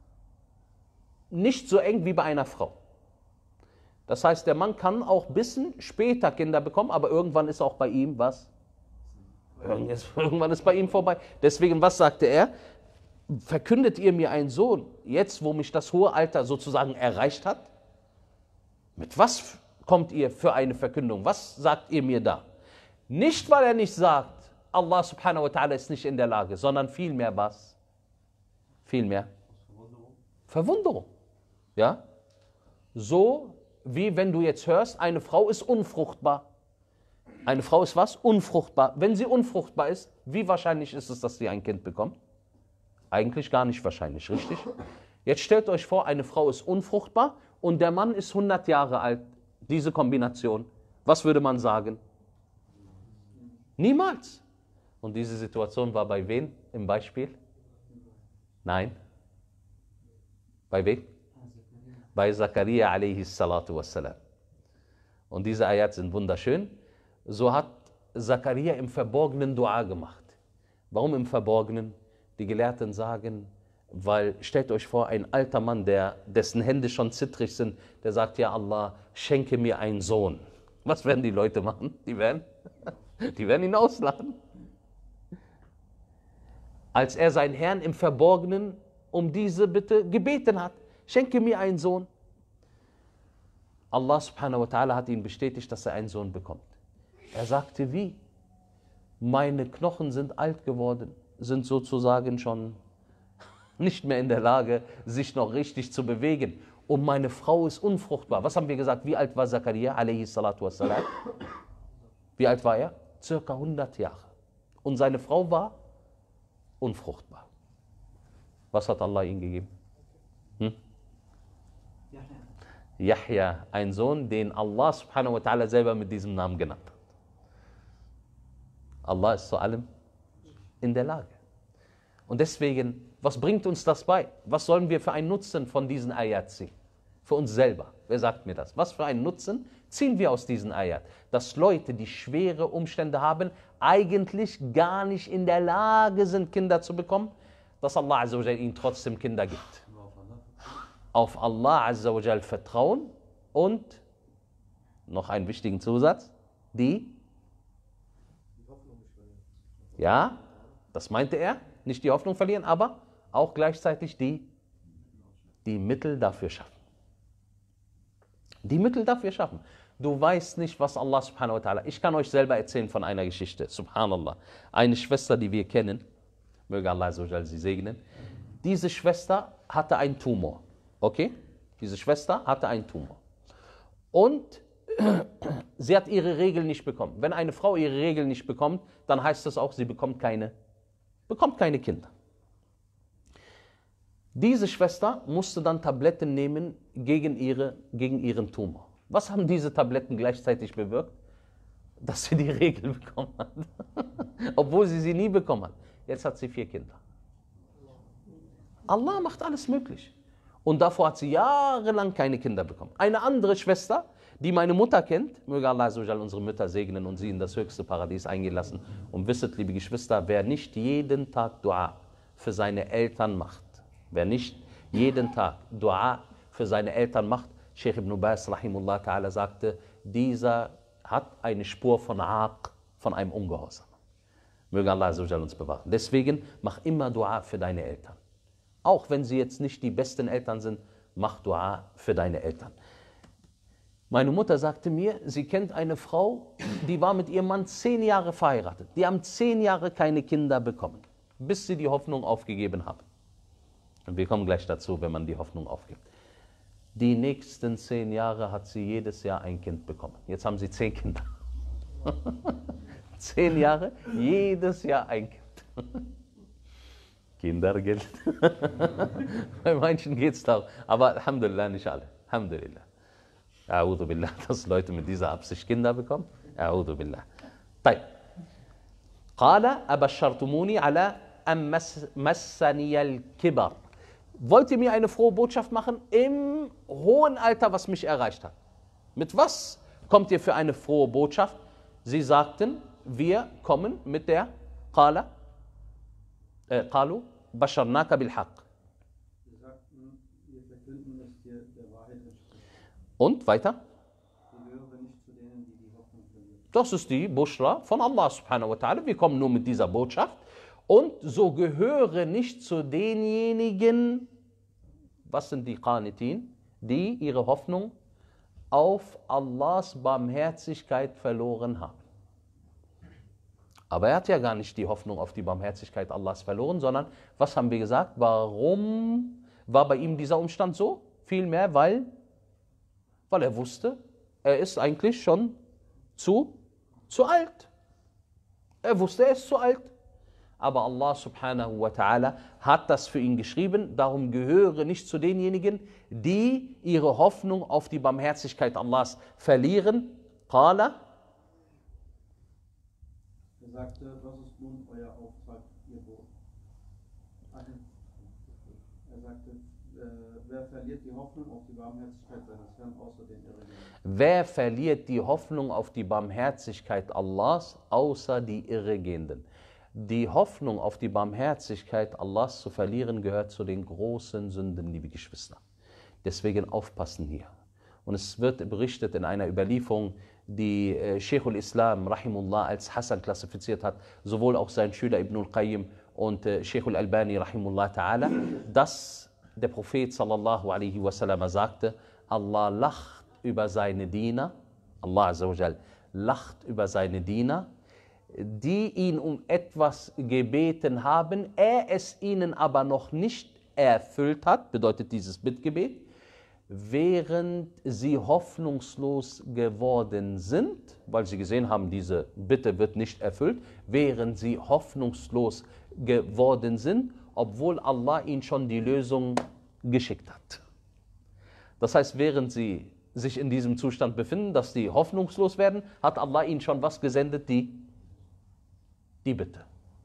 nicht so eng wie bei einer Frau. Das heißt, der Mann kann auch ein bisschen später Kinder bekommen, aber irgendwann ist auch bei ihm was? Irgendwann ist bei ihm vorbei. Deswegen, was sagte er? Verkündet ihr mir einen Sohn, jetzt wo mich das hohe Alter sozusagen erreicht hat? Mit was kommt ihr für eine Verkündung? Was sagt ihr mir da? Nicht, weil er nicht sagt, Allah subhanahu wa ta'ala ist nicht in der Lage, sondern vielmehr was? Vielmehr? Verwunderung. Verwunderung. Ja? So wie wenn du jetzt hörst, eine Frau ist unfruchtbar. Eine Frau ist was? Unfruchtbar. Wenn sie unfruchtbar ist, wie wahrscheinlich ist es, dass sie ein Kind bekommt? Eigentlich gar nicht wahrscheinlich, richtig? Jetzt stellt euch vor, eine Frau ist unfruchtbar und der Mann ist hundert Jahre alt. Diese Kombination. Was würde man sagen? Niemals. Und diese Situation war bei wem im Beispiel? Nein. Bei wem? Bei Zakaria alaihi salatu wassalam. Und diese Ayat sind wunderschön. So hat Zakaria im Verborgenen Dua gemacht. Warum im Verborgenen? Die Gelehrten sagen, weil, stellt euch vor, ein alter Mann, der, dessen Hände schon zittrig sind, der sagt, ja Allah, schenke mir einen Sohn. Was werden die Leute machen? Die werden, die werden ihn auslachen. Als er seinen Herrn im Verborgenen um diese Bitte gebeten hat, schenke mir einen Sohn. Allah subhanahu wa ta'ala hat ihn bestätigt, dass er einen Sohn bekommt. Er sagte, wie? Meine Knochen sind alt geworden, sind sozusagen schon nicht mehr in der Lage, sich noch richtig zu bewegen. Und meine Frau ist unfruchtbar. Was haben wir gesagt? Wie alt war Zakaria, alaihi salatu wassalam? Wie alt war er? Circa hundert Jahre. Und seine Frau war unfruchtbar. Was hat Allah ihm gegeben? Hm? Yahya, ein Sohn, den Allah subhanahu wa ta'ala selber mit diesem Namen genannt hat. Allah ist zu allem in der Lage. Und deswegen, was bringt uns das bei? Was sollen wir für einen Nutzen von diesen Ayat ziehen? Für uns selber. Wer sagt mir das? Was für einen Nutzen ziehen wir aus diesen Ayat? Dass Leute, die schwere Umstände haben, eigentlich gar nicht in der Lage sind, Kinder zu bekommen, dass Allah azza wa jal ihnen trotzdem Kinder gibt. Auf Allah azza wa jal vertrauen und, noch einen wichtigen Zusatz, die Ja, das meinte er, nicht die Hoffnung verlieren, aber auch gleichzeitig die, die Mittel dafür schaffen. Die Mittel dafür schaffen. Du weißt nicht, was Allah subhanahu wa ta'ala... Ich kann euch selber erzählen von einer Geschichte, subhanallah. Eine Schwester, die wir kennen, möge Allah sie segnen, diese Schwester hatte einen Tumor, okay? Diese Schwester hatte einen Tumor. Und sie hat ihre Regel nicht bekommen. Wenn eine Frau ihre Regel nicht bekommt, dann heißt das auch, sie bekommt keine, bekommt keine Kinder. Diese Schwester musste dann Tabletten nehmen gegen, ihre, gegen ihren Tumor. Was haben diese Tabletten gleichzeitig bewirkt? Dass sie die Regel bekommen hat. Obwohl sie sie nie bekommen hat. Jetzt hat sie vier Kinder. Allah macht alles möglich. Und davor hat sie jahrelang keine Kinder bekommen. Eine andere Schwester, die meine Mutter kennt, möge Allah unsere Mütter segnen und sie in das höchste Paradies eingehen lassen. Und wisset, liebe Geschwister, wer nicht jeden Tag Dua für seine Eltern macht, wer nicht jeden Tag Dua für seine Eltern macht, Sheikh Ibn Baz rahimullah ta'ala sagte, dieser hat eine Spur von Aaq, von einem Ungehorsam. Möge Allah uns bewahren. Deswegen mach immer Dua für deine Eltern. Auch wenn sie jetzt nicht die besten Eltern sind, mach Dua für deine Eltern. Meine Mutter sagte mir, sie kennt eine Frau, die war mit ihrem Mann zehn Jahre verheiratet. Die haben zehn Jahre keine Kinder bekommen, bis sie die Hoffnung aufgegeben haben. Und wir kommen gleich dazu, wenn man die Hoffnung aufgibt. Die nächsten zehn Jahre hat sie jedes Jahr ein Kind bekommen. Jetzt haben sie zehn Kinder. Zehn Jahre, jedes Jahr ein Kind. Kindergeld. Bei manchen geht es darum. Aber Alhamdulillah, nicht alle. Alhamdulillah. A'udhu billah, dass Leute mit dieser Absicht Kinder bekommen. A'udhu billah. طيب. قال أبشرتموني على أن مسني الكبر. Wollt ihr mir eine frohe Botschaft machen im hohen Alter, was mich erreicht hat? Mit was kommt ihr für eine frohe Botschaft? Sie sagten, wir kommen mit der قال قالوا بشرناك بالحق. Sie sagten, wir verkünden es dir der Wahrheit entspricht. Und weiter? Sie gehören nicht zu denen, die die Hoffnung verlieren. Das ist die Bushra von Allah subhanahu wa ta'ala. Wir kommen nur mit dieser Botschaft. Und so gehöre nicht zu denjenigen, was sind die Qanitin, die ihre Hoffnung auf Allahs Barmherzigkeit verloren haben. Aber er hat ja gar nicht die Hoffnung auf die Barmherzigkeit Allahs verloren, sondern, was haben wir gesagt, warum war bei ihm dieser Umstand so? Vielmehr, weil, weil er wusste, er ist eigentlich schon zu, zu alt. Er wusste, er ist zu alt. Aber Allah subhanahu wa ta'ala hat das für ihn geschrieben, darum gehöre nicht zu denjenigen, die ihre Hoffnung auf die Barmherzigkeit Allahs verlieren. Qala. Er sagte, was ist nun euer Auftrag, ihr Brot? Er sagte, äh, wer verliert die Hoffnung auf die Barmherzigkeit seines Herrn außer den Irrgehenden? Wer verliert die Hoffnung auf die Barmherzigkeit Allahs außer die Irregehenden? Die Hoffnung auf die Barmherzigkeit Allahs zu verlieren, gehört zu den großen Sünden, liebe Geschwister. Deswegen aufpassen hier. Und es wird berichtet in einer Überlieferung, die äh, Sheikhul Islam rahimullah als Hasan klassifiziert hat, sowohl auch sein Schüler Ibn al-Qayyim und äh, Sheikhul Albani rahimullah ta'ala, dass der Prophet sallallahu alaihi wasallam sagte, Allah lacht über seine Diener, Allah azza wa jal lacht über seine Diener, die ihn um etwas gebeten haben, er es ihnen aber noch nicht erfüllt hat, bedeutet dieses Bittgebet, während sie hoffnungslos geworden sind, weil sie gesehen haben, diese Bitte wird nicht erfüllt, während sie hoffnungslos geworden sind, obwohl Allah ihnen schon die Lösung geschickt hat. Das heißt, während sie sich in diesem Zustand befinden, dass sie hoffnungslos werden, hat Allah ihnen schon was gesendet, die Die Bitte.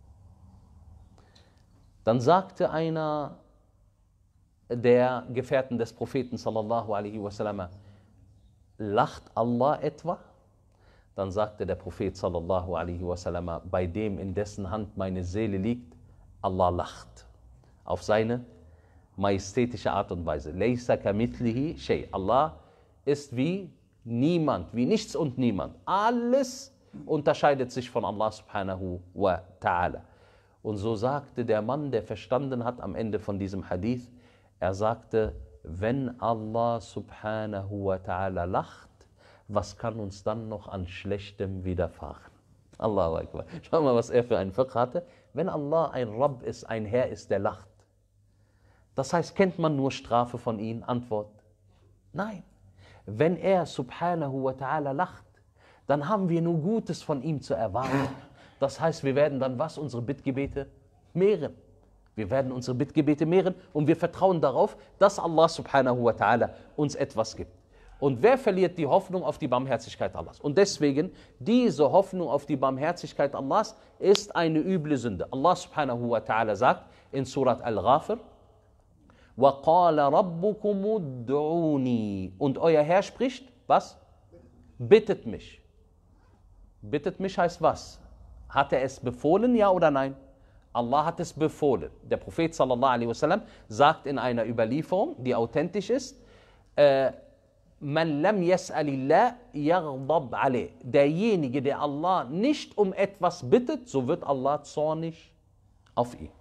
Dann sagte einer der Gefährten des Propheten sallallahu alaihi wasallam, lacht Allah etwa? Dann sagte der Prophet sallallahu alaihi wasallam, bei dem in dessen Hand meine Seele liegt, Allah lacht. Auf seine majestätische Art und Weise. Laysa kamithlihi shay. Allah ist wie niemand, wie nichts und niemand. Alles unterscheidet sich von Allah subhanahu wa ta'ala. Und so sagte der Mann, der verstanden hat am Ende von diesem Hadith, er sagte, wenn Allah subhanahu wa ta'ala lacht, was kann uns dann noch an Schlechtem widerfahren? Allahu Akbar. Schau mal, was er für einen Fiqh hatte. Wenn Allah ein Rabb ist, ein Herr ist, der lacht, das heißt, kennt man nur Strafe von ihm? Antwort, nein. Wenn er subhanahu wa ta'ala lacht, dann haben wir nur Gutes von ihm zu erwarten. Das heißt, wir werden dann was? Unsere Bittgebete mehren. Wir werden unsere Bittgebete mehren und wir vertrauen darauf, dass Allah subhanahu wa ta'ala uns etwas gibt. Und wer verliert die Hoffnung auf die Barmherzigkeit Allahs? Und deswegen, diese Hoffnung auf die Barmherzigkeit Allahs ist eine üble Sünde. Allah subhanahu wa ta'ala sagt in Surat Al-Ghafir, وَقَالَ رَبُّكُمُ ادْعُونِي. Und euer Herr spricht, was? Bittet mich. Bittet mich heißt was? Hat er es befohlen, ja oder nein? Allah hat es befohlen. Der Prophet sallallahu alaihi wasallam sagt in einer Überlieferung, die authentisch ist, äh, Man lam yas'alillah yaghdab alayh. Derjenige, der Allah nicht um etwas bittet, so wird Allah zornig auf ihn.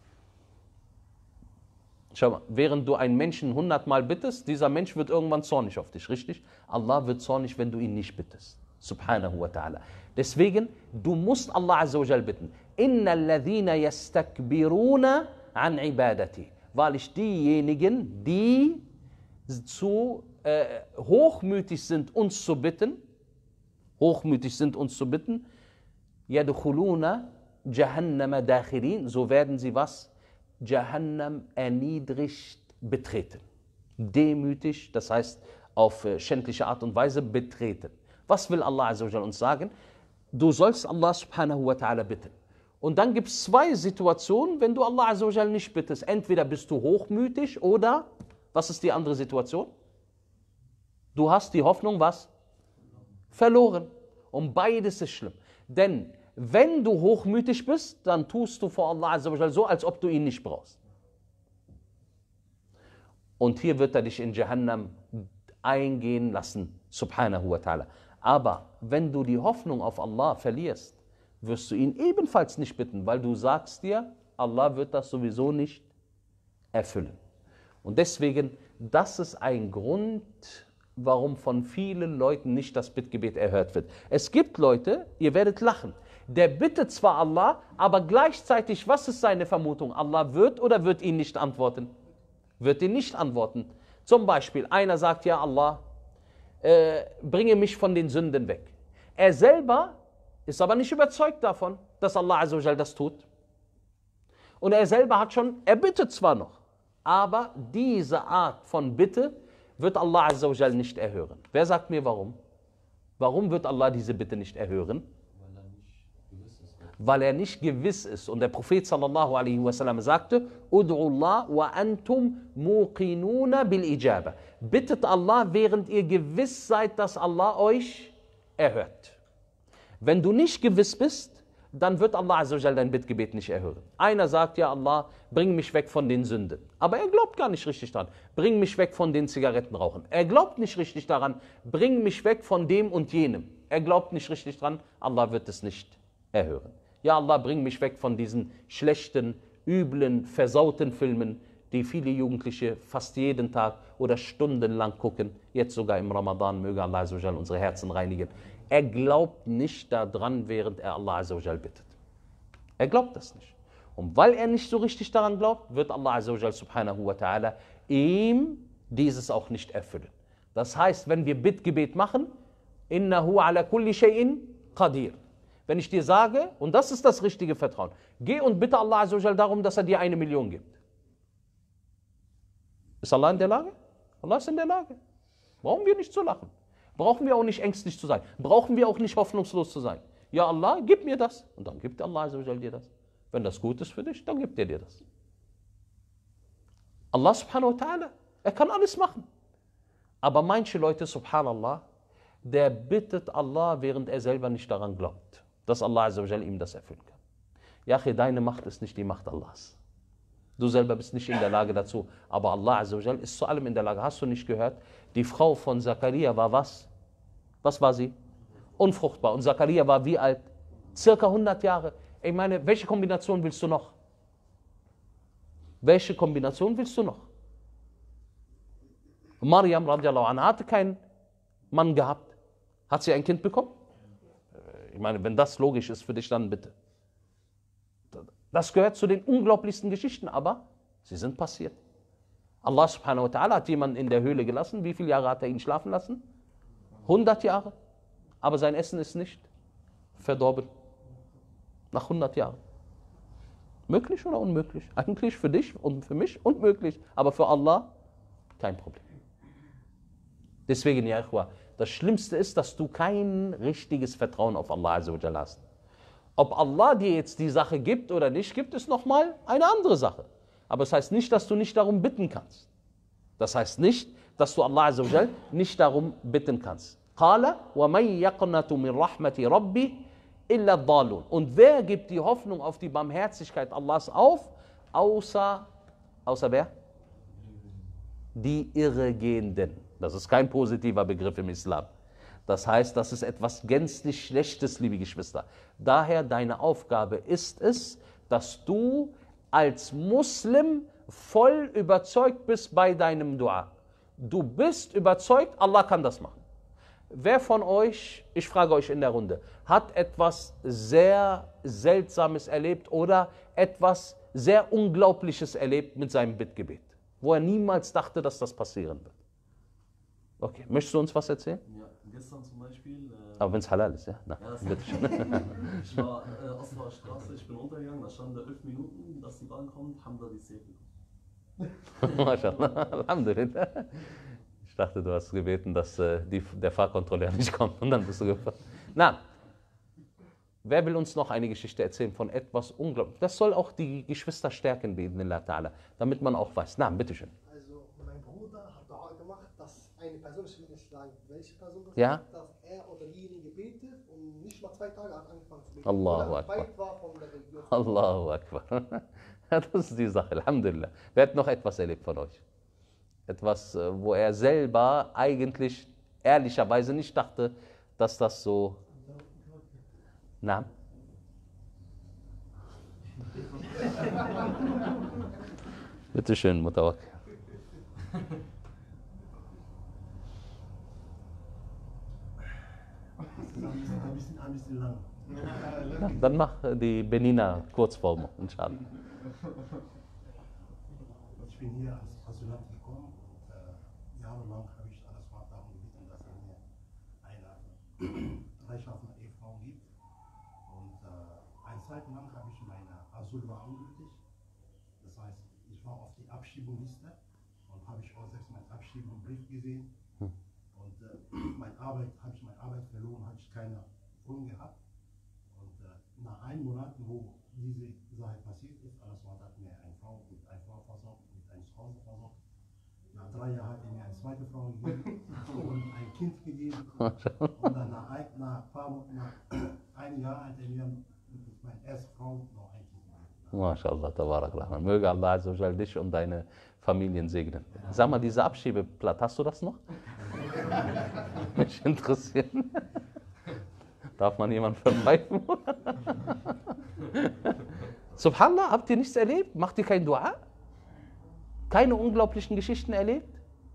Schau mal, während du einen Menschen hundertmal bittest, dieser Mensch wird irgendwann zornig auf dich, richtig? Allah wird zornig, wenn du ihn nicht bittest. Subhanahu wa ta'ala. Deswegen, du musst Allah azza wa jal bitten. Inna alladhina yastakbiruna an ibadati. Wahrlich diejenigen, die zu äh, hochmütig sind, uns zu bitten, hochmütig sind, uns zu bitten, yadkhuluna jahannama dakhirin, so werden sie was? Jahannam erniedrigt betreten. Demütig, das heißt auf äh, schändliche Art und Weise betreten. Was will Allah azza wa jal uns sagen? Du sollst Allah subhanahu wa ta'ala bitten. Und dann gibt es zwei Situationen, wenn du Allah azza wa jal nicht bittest. Entweder bist du hochmütig oder, was ist die andere Situation? Du hast die Hoffnung, was? Verloren. Und beides ist schlimm. Denn wenn du hochmütig bist, dann tust du vor Allah azza wa jal so, als ob du ihn nicht brauchst. Und hier wird er dich in Jahannam eingehen lassen, subhanahu wa ta'ala. Aber wenn du die Hoffnung auf Allah verlierst, wirst du ihn ebenfalls nicht bitten, weil du sagst dir, Allah wird das sowieso nicht erfüllen. Und deswegen, das ist ein Grund, warum von vielen Leuten nicht das Bittgebet erhört wird. Es gibt Leute, ihr werdet lachen, der bittet zwar Allah, aber gleichzeitig, was ist seine Vermutung? Allah wird oder wird ihn nicht antworten? Wird ihn nicht antworten. Zum Beispiel, einer sagt, ja Allah, äh, bringe mich von den Sünden weg. Er selber ist aber nicht überzeugt davon, dass Allah azza wa jal das tut. Und er selber hat schon, er bittet zwar noch, aber diese Art von Bitte wird Allah azza wa jal nicht erhören. Wer sagt mir warum? Warum wird Allah diese Bitte nicht erhören? Weil er nicht gewiss ist. Und der Prophet sallallahu alaihi wasallam sagte, Ud'u Allah wa antum muqinuna bil ijaba. Bittet Allah, während ihr gewiss seid, dass Allah euch erhört. Wenn du nicht gewiss bist, dann wird Allah azza wa jal dein Bittgebet nicht erhören. Einer sagt, ja Allah, bring mich weg von den Sünden. Aber er glaubt gar nicht richtig daran. Bring mich weg von den Zigarettenrauchen. Er glaubt nicht richtig daran. Bring mich weg von dem und jenem. Er glaubt nicht richtig daran. Allah wird es nicht erhören. Ja Allah, bring mich weg von diesen schlechten, üblen, versauten Filmen, die viele Jugendliche fast jeden Tag oder stundenlang gucken. Jetzt sogar im Ramadan, möge Allah azza wa jal unsere Herzen reinigen. Er glaubt nicht daran, während er Allah azza wa jal bittet. Er glaubt das nicht. Und weil er nicht so richtig daran glaubt, wird Allah azza wa jal subhanahu wa ta'ala ihm dieses auch nicht erfüllen. Das heißt, wenn wir Bittgebet machen, innahu ala kulli shay'in qadir. Wenn ich dir sage, und das ist das richtige Vertrauen, geh und bitte Allah azza wa jal darum, dass er dir eine Million gibt. Ist Allah in der Lage? Allah ist in der Lage. Brauchen wir nicht zu lachen. Brauchen wir auch nicht ängstlich zu sein. Brauchen wir auch nicht hoffnungslos zu sein. Ja Allah, gib mir das. Und dann gibt Allah azza wa jal dir das. Wenn das gut ist für dich, dann gibt er dir das. Allah subhanahu wa ta'ala, er kann alles machen. Aber manche Leute, subhanallah, der bittet Allah, während er selber nicht daran glaubt, dass Allah azza wa jal ihm das erfüllen kann. Ja, deine Macht ist nicht die Macht Allahs. Du selber bist nicht in der Lage dazu. Aber Allah azza wa jal ist zu allem in der Lage. Hast du nicht gehört? Die Frau von Zakaria war was? Was war sie? unfruchtbar. Und Zakaria war wie alt? Circa hundert Jahre. Ich meine, welche Kombination willst du noch? Welche Kombination willst du noch? Mariam radiallahu anha hatte keinen Mann gehabt. Hat sie ein Kind bekommen? Ich meine, wenn das logisch ist für dich, dann bitte. Das gehört zu den unglaublichsten Geschichten, aber sie sind passiert. Allah subhanahu wa ta'ala hat jemanden in der Höhle gelassen. Wie viele Jahre hat er ihn schlafen lassen? hundert Jahre. Aber sein Essen ist nicht verdorben. Nach hundert Jahren. Möglich oder unmöglich? Eigentlich für dich und für mich unmöglich, aber für Allah kein Problem. Deswegen, ja, Ikhwa, das Schlimmste ist, dass du kein richtiges Vertrauen auf Allah Azza wa Jalla hast. Ob Allah dir jetzt die Sache gibt oder nicht gibt, ist nochmal eine andere Sache. Aber es das heißt nicht, dass du nicht darum bitten kannst. Das heißt nicht, dass du Allah Azza wa Jalla nicht darum bitten kannst. Qala wa man yaqnatu min rahmati rabbi illa dhalun. Und wer gibt die Hoffnung auf die Barmherzigkeit Allahs auf, außer, außer wer? Die Irregehenden. Das ist kein positiver Begriff im Islam. Das heißt, das ist etwas gänzlich Schlechtes, liebe Geschwister. Daher deine Aufgabe ist es, dass du als Muslim voll überzeugt bist bei deinem Dua. Du bist überzeugt, Allah kann das machen. Wer von euch, ich frage euch in der Runde, hat etwas sehr Seltsames erlebt oder etwas sehr Unglaubliches erlebt mit seinem Bittgebet, wo er niemals dachte, dass das passieren wird? Okay, möchtest du uns was erzählen? Ja, gestern zum Beispiel. Äh, Aber wenn es halal ist, ja? Na, ja das bitte schön. ich war äh, aus der Straße, ich bin runtergegangen, da stand da elf Minuten, dass die Bahn kommt, haben da die Safe bekommen. MashaAllah, Alhamdulillah. Ich dachte, du hast gebeten, dass äh, die, der Fahrkontrolleur nicht kommt und dann bist du gefahren. Na, wer will uns noch eine Geschichte erzählen von etwas Unglaubliches? Das soll auch die Geschwister stärken, bi'idhnillah ta'ala, damit man auch weiß. Na, bitteschön. Also, mein Bruder hat Dua gemacht, dass eine Person, ich will nicht sagen, welche Person das Ja? ist, dass er oder diejenige betet und nicht mal zwei Tage hat angefangen zu beten. Allahu Oder Akbar. weit war von der Religion. Allahu Akbar. Das ist die Sache, Alhamdulillah. Wer hat noch etwas erlebt von euch? Etwas, äh, wo er selber eigentlich ehrlicherweise nicht dachte, dass das so... Na? Bitte schön, Mutawakkil. Ein bisschen, ein bisschen lang. Na, dann mach die Benina Kurzform, inshallah. Ich bin hier als Asylant gekommen und äh, jahrelang habe ich alles darum gebeten, dass er mir eine rechtschaffene Ehefrau gibt. Und äh, eine Zeit lang habe ich meine Asyl war ungültig. Das heißt, ich war auf die Abschiebungsliste und habe ich auch selbst meinen Abschiebungsbrief gesehen. Hm. Und äh, meine Arbeit, habe ich meine Arbeit verloren, habe ich keine Wohnung gehabt. Und äh, nach einem Monat, wo diese Sache passiert ist, alles war, hat mir eine Frau mit einer Frau versorgt, mit einem Zuhause versorgt. Nach drei Jahren hat er mir eine zweite Frau gegeben und ein Kind gegeben. Und dann nach ein, nach ein paar nach ein Jahr hat er mir mit meiner ersten Frau noch ein Kind gegeben. MashaAllah, tabarakallah. Möge Allah Azza wa Jalla dich und deine Familien segnen. Sag mal, diese Abschiebeblatt, hast du das noch? Mich interessieren. Darf man jemanden verpfeifen? Subhanallah, habt ihr nichts erlebt? Macht ihr kein Dua? Keine unglaublichen Geschichten erlebt?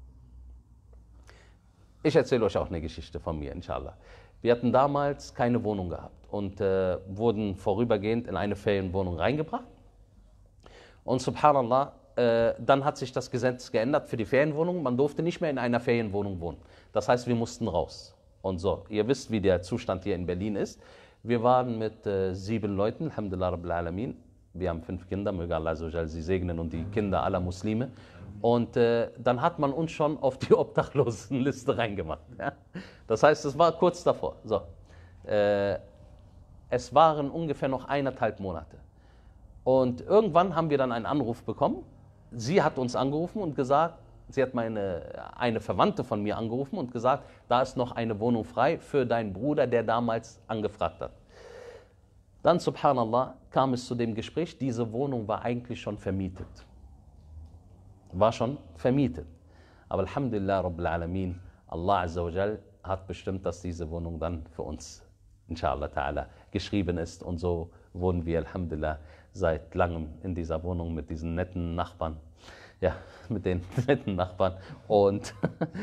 Ich erzähle euch auch eine Geschichte von mir, inshallah. Wir hatten damals keine Wohnung gehabt und äh, wurden vorübergehend in eine Ferienwohnung reingebracht. Und subhanallah, äh, dann hat sich das Gesetz geändert für die Ferienwohnung. Man durfte nicht mehr in einer Ferienwohnung wohnen. Das heißt, wir mussten raus. Und so, ihr wisst, wie der Zustand hier in Berlin ist. Wir waren mit äh, sieben Leuten, Alhamdulillah Rabbil Alamin. Wir haben fünf Kinder, möge Allah Azza wa Jalla sie segnen und die Kinder aller Muslime. Und äh, dann hat man uns schon auf die Obdachlosenliste reingemacht. Ja? Das heißt, es war kurz davor. So. Äh, es waren ungefähr noch eineinhalb Monate. Und irgendwann haben wir dann einen Anruf bekommen. Sie hat uns angerufen und gesagt, sie hat meine, eine Verwandte von mir angerufen und gesagt, da ist noch eine Wohnung frei für deinen Bruder, der damals angefragt hat. Dann, subhanallah, kam es zu dem Gespräch, diese Wohnung war eigentlich schon vermietet. War schon vermietet. Aber Alhamdulillah Rabbil Alamin, Allah Azza wa Jal hat bestimmt, dass diese Wohnung dann für uns, inshallah ta'ala, geschrieben ist. Und so wohnen wir, alhamdulillah, seit langem in dieser Wohnung mit diesen netten Nachbarn. Ja, mit den netten Nachbarn. Und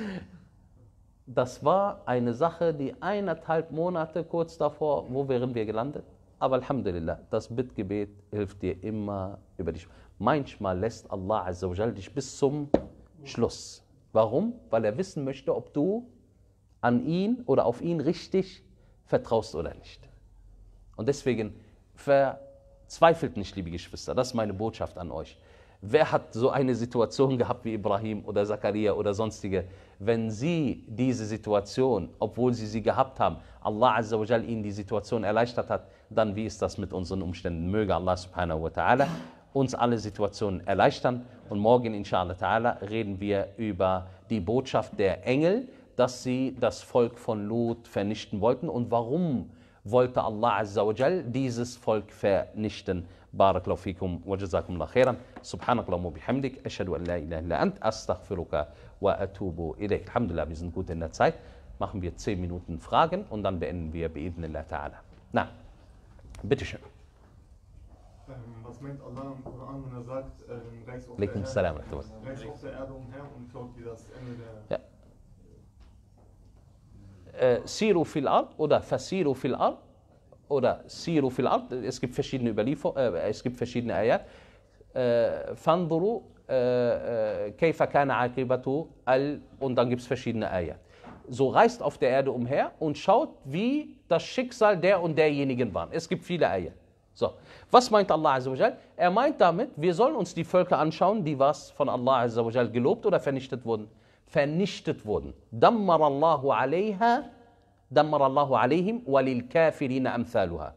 das war eine Sache, die eineinhalb Monate kurz davor, wo wären wir gelandet? Aber alhamdulillah, das Bittgebet hilft dir immer über dich. Manchmal lässt Allah Azza wa Jal dich bis zum Schluss. Warum? Weil er wissen möchte, ob du an ihn oder auf ihn richtig vertraust oder nicht. Und deswegen verzweifelt nicht, liebe Geschwister. Das ist meine Botschaft an euch. Wer hat so eine Situation gehabt wie Ibrahim oder Zakaria oder sonstige? Wenn sie diese Situation, obwohl sie sie gehabt haben, Allah Azza wa Jal ihnen die Situation erleichtert hat, dann wie ist das mit unseren Umständen? Möge Allah subhanahu wa ta'ala uns alle Situationen erleichtern. Und morgen, inshallah ta'ala, reden wir über die Botschaft der Engel, dass sie das Volk von Lut vernichten wollten. Und warum wollte Allah Azza wa Jal dieses Volk vernichten? Barakallahu fikum wa jazakumullah khairan. Subhanakallahumma bihamdik. Ashhadu an la ilaha illa ant. Astaghfiruka wa atubu ilayk. Alhamdulillah, wir sind gut in der Zeit. Machen wir zehn Minuten Fragen und dann beenden wir bi'idhnillah ta'ala. Na, bitteschön. Ähm, was meint Allah im Koran, wenn er sagt, ähm, reist auf, Alaikum der salam. Erde, reist auf der Erde umher und schaut, wie das Ende der... Ja. Äh, Siru fil Ard oder Fasiru fil Ard oder Siru fil Ard. Es gibt verschiedene Überlieferungen, äh, es gibt verschiedene Ayat. Äh, Fanduru, Kayfa kana aqibatu al, und dann gibt es verschiedene Ayat. So reist auf der Erde umher und schaut, wie das Schicksal der und derjenigen war. Es gibt viele Ayat. So, was meint Allah Azza wa Jal? Er meint damit, wir sollen uns die Völker anschauen, die was von Allah Azza wa Jal gelobt oder vernichtet wurden. Vernichtet wurden. Dammar Allahu alayha, dammar Allahu alayhim, walil kafirina amthaluha.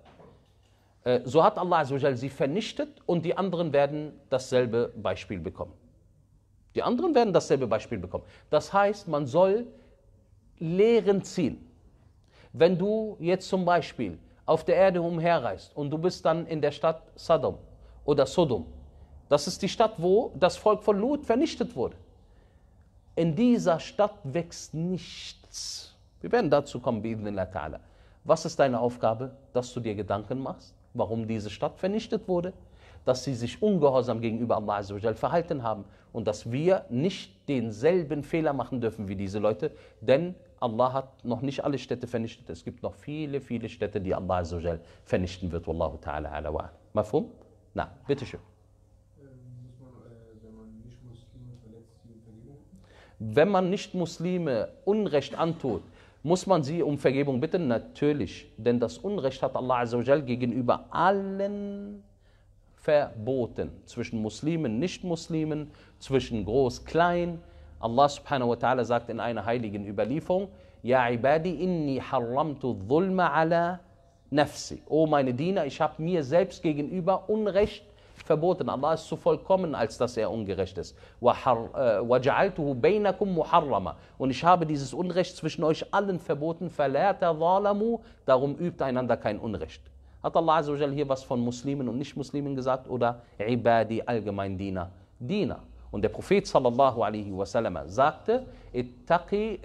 So hat Allah Azza wa Jal sie vernichtet und die anderen werden dasselbe Beispiel bekommen. Die anderen werden dasselbe Beispiel bekommen. Das heißt, man soll Lehren ziehen. Wenn du jetzt zum Beispiel auf der Erde umherreist und du bist dann in der Stadt Sodom oder Sodom, das ist die Stadt, wo das Volk von Lut vernichtet wurde. In dieser Stadt wächst nichts. Wir werden dazu kommen, bi'idhnillah ta'ala. Was ist deine Aufgabe? Dass du dir Gedanken machst, warum diese Stadt vernichtet wurde, dass sie sich ungehorsam gegenüber Allah Azza wa Jal verhalten haben und dass wir nicht denselben Fehler machen dürfen wie diese Leute, denn Allah hat noch nicht alle Städte vernichtet. Es gibt noch viele, viele Städte, die Allah Azza wa Jal vernichten wird. Wallahu ta'ala ala wa'ala. Mafhum? Na, bitteschön. Muss man, äh, wenn man nicht Muslime verletzt, sie um Vergebung bitten? Wenn man nicht Muslime Unrecht antut, muss man sie um Vergebung bitten? Natürlich, denn das Unrecht hat Allah Azza wa Jal gegenüber allen verboten. Zwischen Muslimen, Nicht-Muslimen, zwischen Groß, Klein. Allah subhanahu wa ta'ala sagt in einer heiligen Überlieferung, Ja ibadi inni harramtu dhulma ala nafsi. O meine Diener, ich habe mir selbst gegenüber Unrecht verboten. Allah ist zu vollkommen, als dass er ungerecht ist. وَجَعَلْتُهُ بَيْنَكُمْ مُحَرَّمًا. Und ich habe dieses Unrecht zwischen euch allen verboten. فَلَا تَظَالَمُوا. Darum übt einander kein Unrecht. Hat Allah Azza wa Jal hier was von Muslimen und Nicht-Muslimen gesagt? Oder Ibadi, allgemein Diener? Diener. Und der Prophet sallallahu alaihi wasallam sagte, Ittaqi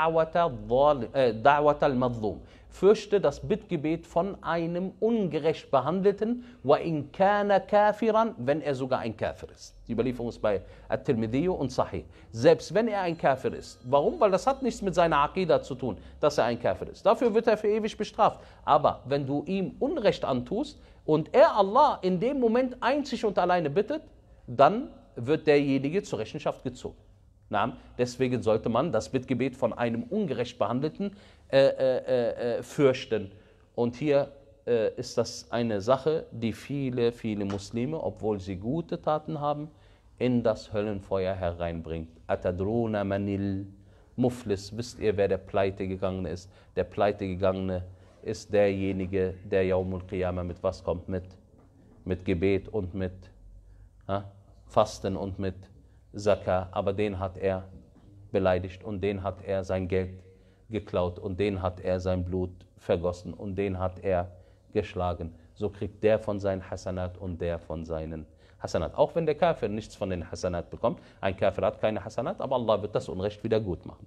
da'wat al-madlum. Fürchte das Bittgebet von einem ungerecht Behandelten, wa in kana kafiran, wenn er sogar ein Kafir ist. Die Überlieferung ist bei At-Tirmidhi und Sahih. Selbst wenn er ein Kafir ist. Warum? Weil das hat nichts mit seiner Aqidah zu tun, dass er ein Kafir ist. Dafür wird er für ewig bestraft. Aber wenn du ihm Unrecht antust und er Allah in dem Moment einzig und alleine bittet, dann wird derjenige zur Rechenschaft gezogen. Na, deswegen sollte man das Bittgebet von einem ungerecht Behandelten äh, äh, äh, fürchten. Und hier äh, ist das eine Sache, die viele, viele Muslime, obwohl sie gute Taten haben, in das Höllenfeuer hereinbringt. Atadruna manil Muflis. Wisst ihr, wer der Pleite gegangene ist? Der Pleite gegangene ist derjenige, der Yaumul Qiyamah mit was kommt? Mit, mit Gebet und mit ha? Fasten und mit Zakah, aber den hat er beleidigt und den hat er sein Geld geklaut und den hat er sein Blut vergossen und den hat er geschlagen. So kriegt der von seinen Hasanat und der von seinen Hasanat. Auch wenn der Kafir nichts von den Hasanat bekommt. Ein Kafir hat keine Hasanat, aber Allah wird das Unrecht wieder gut machen.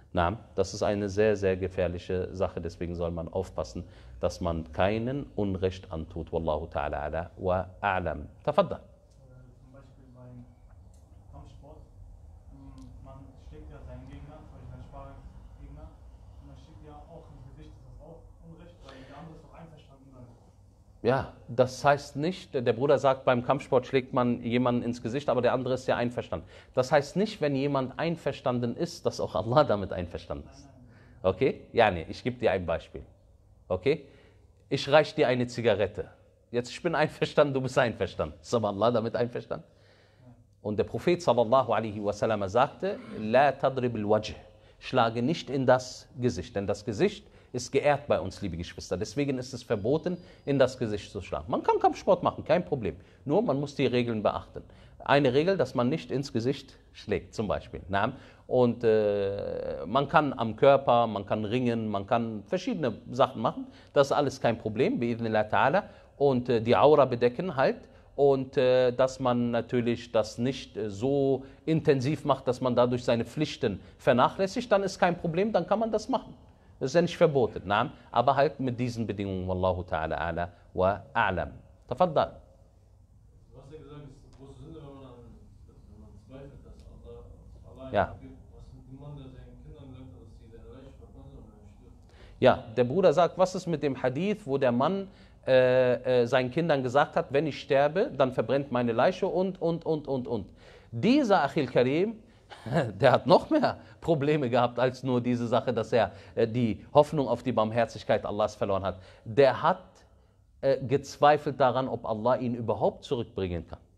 Na, das ist eine sehr, sehr gefährliche Sache, deswegen soll man aufpassen, dass man keinen Unrecht antut. Wallahu ta'ala ala wa a'lam. Tafaddal. Zum Beispiel beim Kampfsport, ähm, man schlägt ja seinen Gegner, zum Beispiel seinen Sparringsgegner, und man schlägt ja auch ins Gesicht, das ist auch Unrecht, weil der andere ist doch einverstanden dann. Ja, das heißt nicht, der Bruder sagt, beim Kampfsport schlägt man jemanden ins Gesicht, aber der andere ist ja einverstanden. Das heißt nicht, wenn jemand einverstanden ist, dass auch Allah damit einverstanden ist. Okay? Ja, nee, ich gebe dir ein Beispiel. Okay? Ich reiche dir eine Zigarette. Jetzt, ich bin einverstanden, du bist einverstanden. Ist aber Allah damit einverstanden? Und der Prophet sallallahu alaihi wasallam sagte, La tadrib al-wajh. Schlage nicht in das Gesicht, denn das Gesicht ist geehrt bei uns, liebe Geschwister. Deswegen ist es verboten, in das Gesicht zu schlagen. Man kann Kampfsport machen, kein Problem. Nur man muss die Regeln beachten. Eine Regel, dass man nicht ins Gesicht schlägt, zum Beispiel. Und äh, man kann am Körper, man kann ringen, man kann verschiedene Sachen machen. Das ist alles kein Problem, bi'idhnillah ta'ala. Und äh, die Aura bedecken halt. Und äh, dass man natürlich das nicht äh, so intensiv macht, dass man dadurch seine Pflichten vernachlässigt, dann ist kein Problem, dann kann man das machen. Das ist ja nicht verboten, nein, aber halt mit diesen Bedingungen, Wallahu ta'ala ala wa a'lam. Tafaddal. Du hast ja gesagt, es ist große Sünde, wenn man, an, wenn man zweifelt, dass Allah allein Ja. gibt. Was mit dem Mann, der seinen Kindern gesagt hat, dass sie seine Leiche verbrennen sollen, wenn er stirbt? Ja, der Bruder sagt, was ist mit dem Hadith, wo der Mann äh, äh, seinen Kindern gesagt hat, wenn ich sterbe, dann verbrennt meine Leiche und, und, und, und, und. Dieser Achil Karim, der hat noch mehr Probleme gehabt als nur diese Sache, dass er äh, die Hoffnung auf die Barmherzigkeit Allahs verloren hat. Der hat äh, gezweifelt daran, ob Allah ihn überhaupt zurückbringen kann.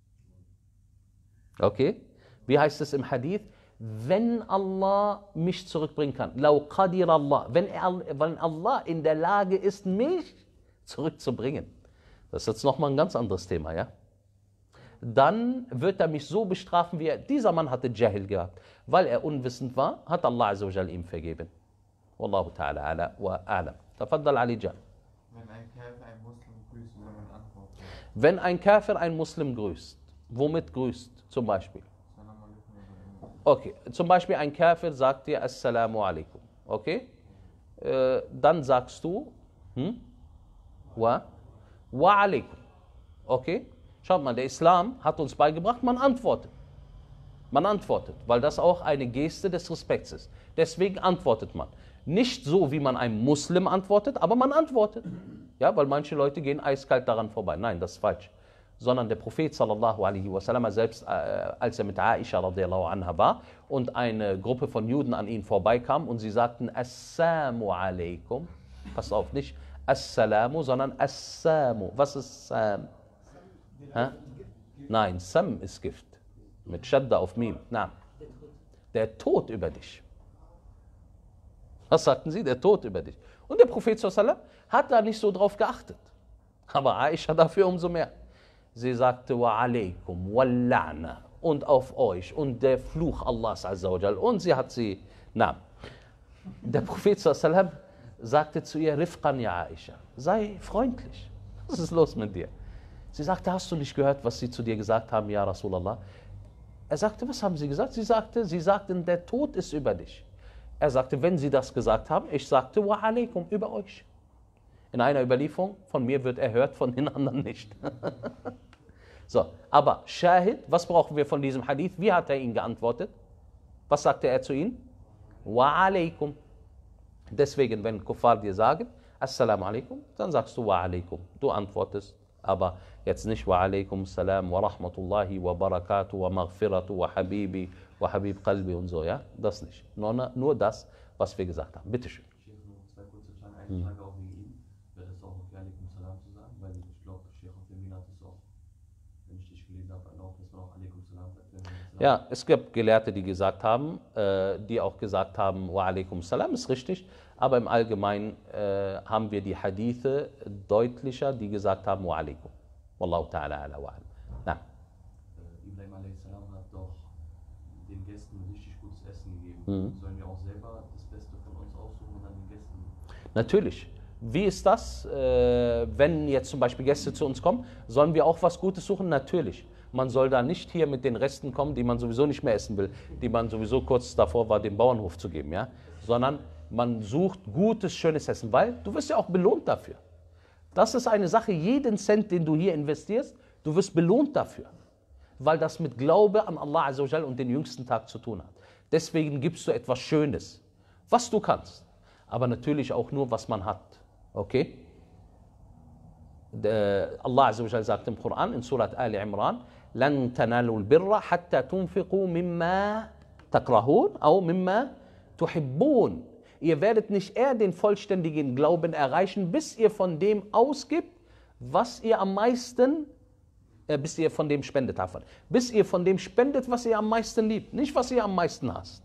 Okay? Wie heißt es im Hadith? Wenn Allah mich zurückbringen kann, lau qadir Allah, wenn, er, wenn Allah in der Lage ist, mich zurückzubringen. Das ist jetzt nochmal ein ganz anderes Thema, ja? Dann wird er mich so bestrafen, wie er, dieser Mann hatte Jahil gehabt. Weil er unwissend war, hat Allah Azza wa Jal ihm vergeben. Wallahu ta'ala ala wa a'lam. Tafaddal Ali Jan. Wenn ein Kafir einen Muslim grüßt, soll man antworten. Wenn ein Kafir einen Muslim grüßt, womit grüßt zum Beispiel? Salam alaikum. Okay, zum Beispiel ein Kafir sagt dir Assalamu alaikum. Okay? Äh, dann sagst du hm? Wa? Wa alaikum. Okay? Schaut mal, der Islam hat uns beigebracht, man antwortet. Man antwortet, weil das auch eine Geste des Respekts ist. Deswegen antwortet man. Nicht so, wie man einem Muslim antwortet, aber man antwortet. Ja, weil manche Leute gehen eiskalt daran vorbei. Nein, das ist falsch. Sondern der Prophet sallallahu alaihi wasallam, selbst äh, als er mit Aisha radiallahu anha war und eine Gruppe von Juden an ihn vorbeikam und sie sagten Assalamu alaikum, passt auf, nicht Assalamu, sondern Assamu. Was ist Sam? Ha? Nein, Sam ist Gift. Mit Shadda auf Mim. Nein. Der Tod über dich. Was sagten sie? Der Tod über dich. Und der Prophet sallallahu alaihi wasallam hat da nicht so drauf geachtet. Aber Aisha dafür umso mehr. Sie sagte, wa alaikum, wal-la'na, und auf euch, und der Fluch Allahs Azza wa Jal. Und sie hat sie, na. Der Prophet sallallahu alaihi wasallam sagte zu ihr, Rifqan ya Aisha, sei freundlich. Was ist los mit dir? Sie sagte, hast du nicht gehört, was sie zu dir gesagt haben, ja Rasulallah? Er sagte, was haben sie gesagt? Sie sagte, sie sagten, der Tod ist über dich. Er sagte, wenn sie das gesagt haben, ich sagte, wa alaikum, über euch. In einer Überlieferung, von mir wird erhört, von den anderen nicht. So, aber Shahid, was brauchen wir von diesem Hadith? Wie hat er ihn geantwortet? Was sagte er zu ihnen? Wa alaikum. Deswegen, wenn Kuffar dir sagen, Assalamu alaikum, dann sagst du wa alaikum. Du antwortest, aber jetzt nicht wa alaikum salam wa rahmatullahi wa barakatuh wa maghfiratu wa habibi wa habib qalbi und so, ja? Das nicht. Nur, nur das, was wir gesagt haben. Bitteschön. Ich habe nur zwei kurze Fragen. Eine Frage auch wegen ihm. Wäre es auch okay, alaikum salam zu sagen? Weil ich glaube, Sheikh Al-Femin hat es auch, wenn ich dich gelesen habe, erlaubt, dass man auch alaikum salam sagt. Wenn man das sagt. Ja, es gibt Gelehrte, die gesagt haben, äh, die auch gesagt haben, wa alaikum salam, ist richtig. Aber im Allgemeinen äh, haben wir die Hadithe deutlicher, die gesagt haben, wa alaikum. Wallahu ta'ala ala wa ala. Na. Äh, Ibrahim a s. hat doch den Gästen richtig gutes Essen gegeben. Mhm. Sollen wir auch selber das Beste von uns aussuchen und dann den Gästen? Natürlich. Wie ist das, äh, wenn jetzt zum Beispiel Gäste zu uns kommen? Sollen wir auch was Gutes suchen? Natürlich. Man soll da nicht hier mit den Resten kommen, die man sowieso nicht mehr essen will, die man sowieso kurz davor war, dem Bauernhof zu geben, ja? Sondern man sucht gutes, schönes Essen, weil du wirst ja auch belohnt dafür. Das ist eine Sache, jeden Cent, den du hier investierst, du wirst belohnt dafür, weil das mit Glaube an Allah Azza wa Jal und den jüngsten Tag zu tun hat. Deswegen gibst du etwas Schönes, was du kannst, aber natürlich auch nur, was man hat, okay? Allah Azza wa Jal sagt im Koran, in Surat Ali Imran, لن تنالوا البر حتى تنفقوا مما تكرهون أو مما تحبون. Ihr werdet nicht eher den vollständigen Glauben erreichen, bis ihr von dem ausgibt, was ihr am meisten, äh, bis ihr von dem spendet, davon. Bis ihr von dem spendet, was ihr am meisten liebt, nicht was ihr am meisten hasst.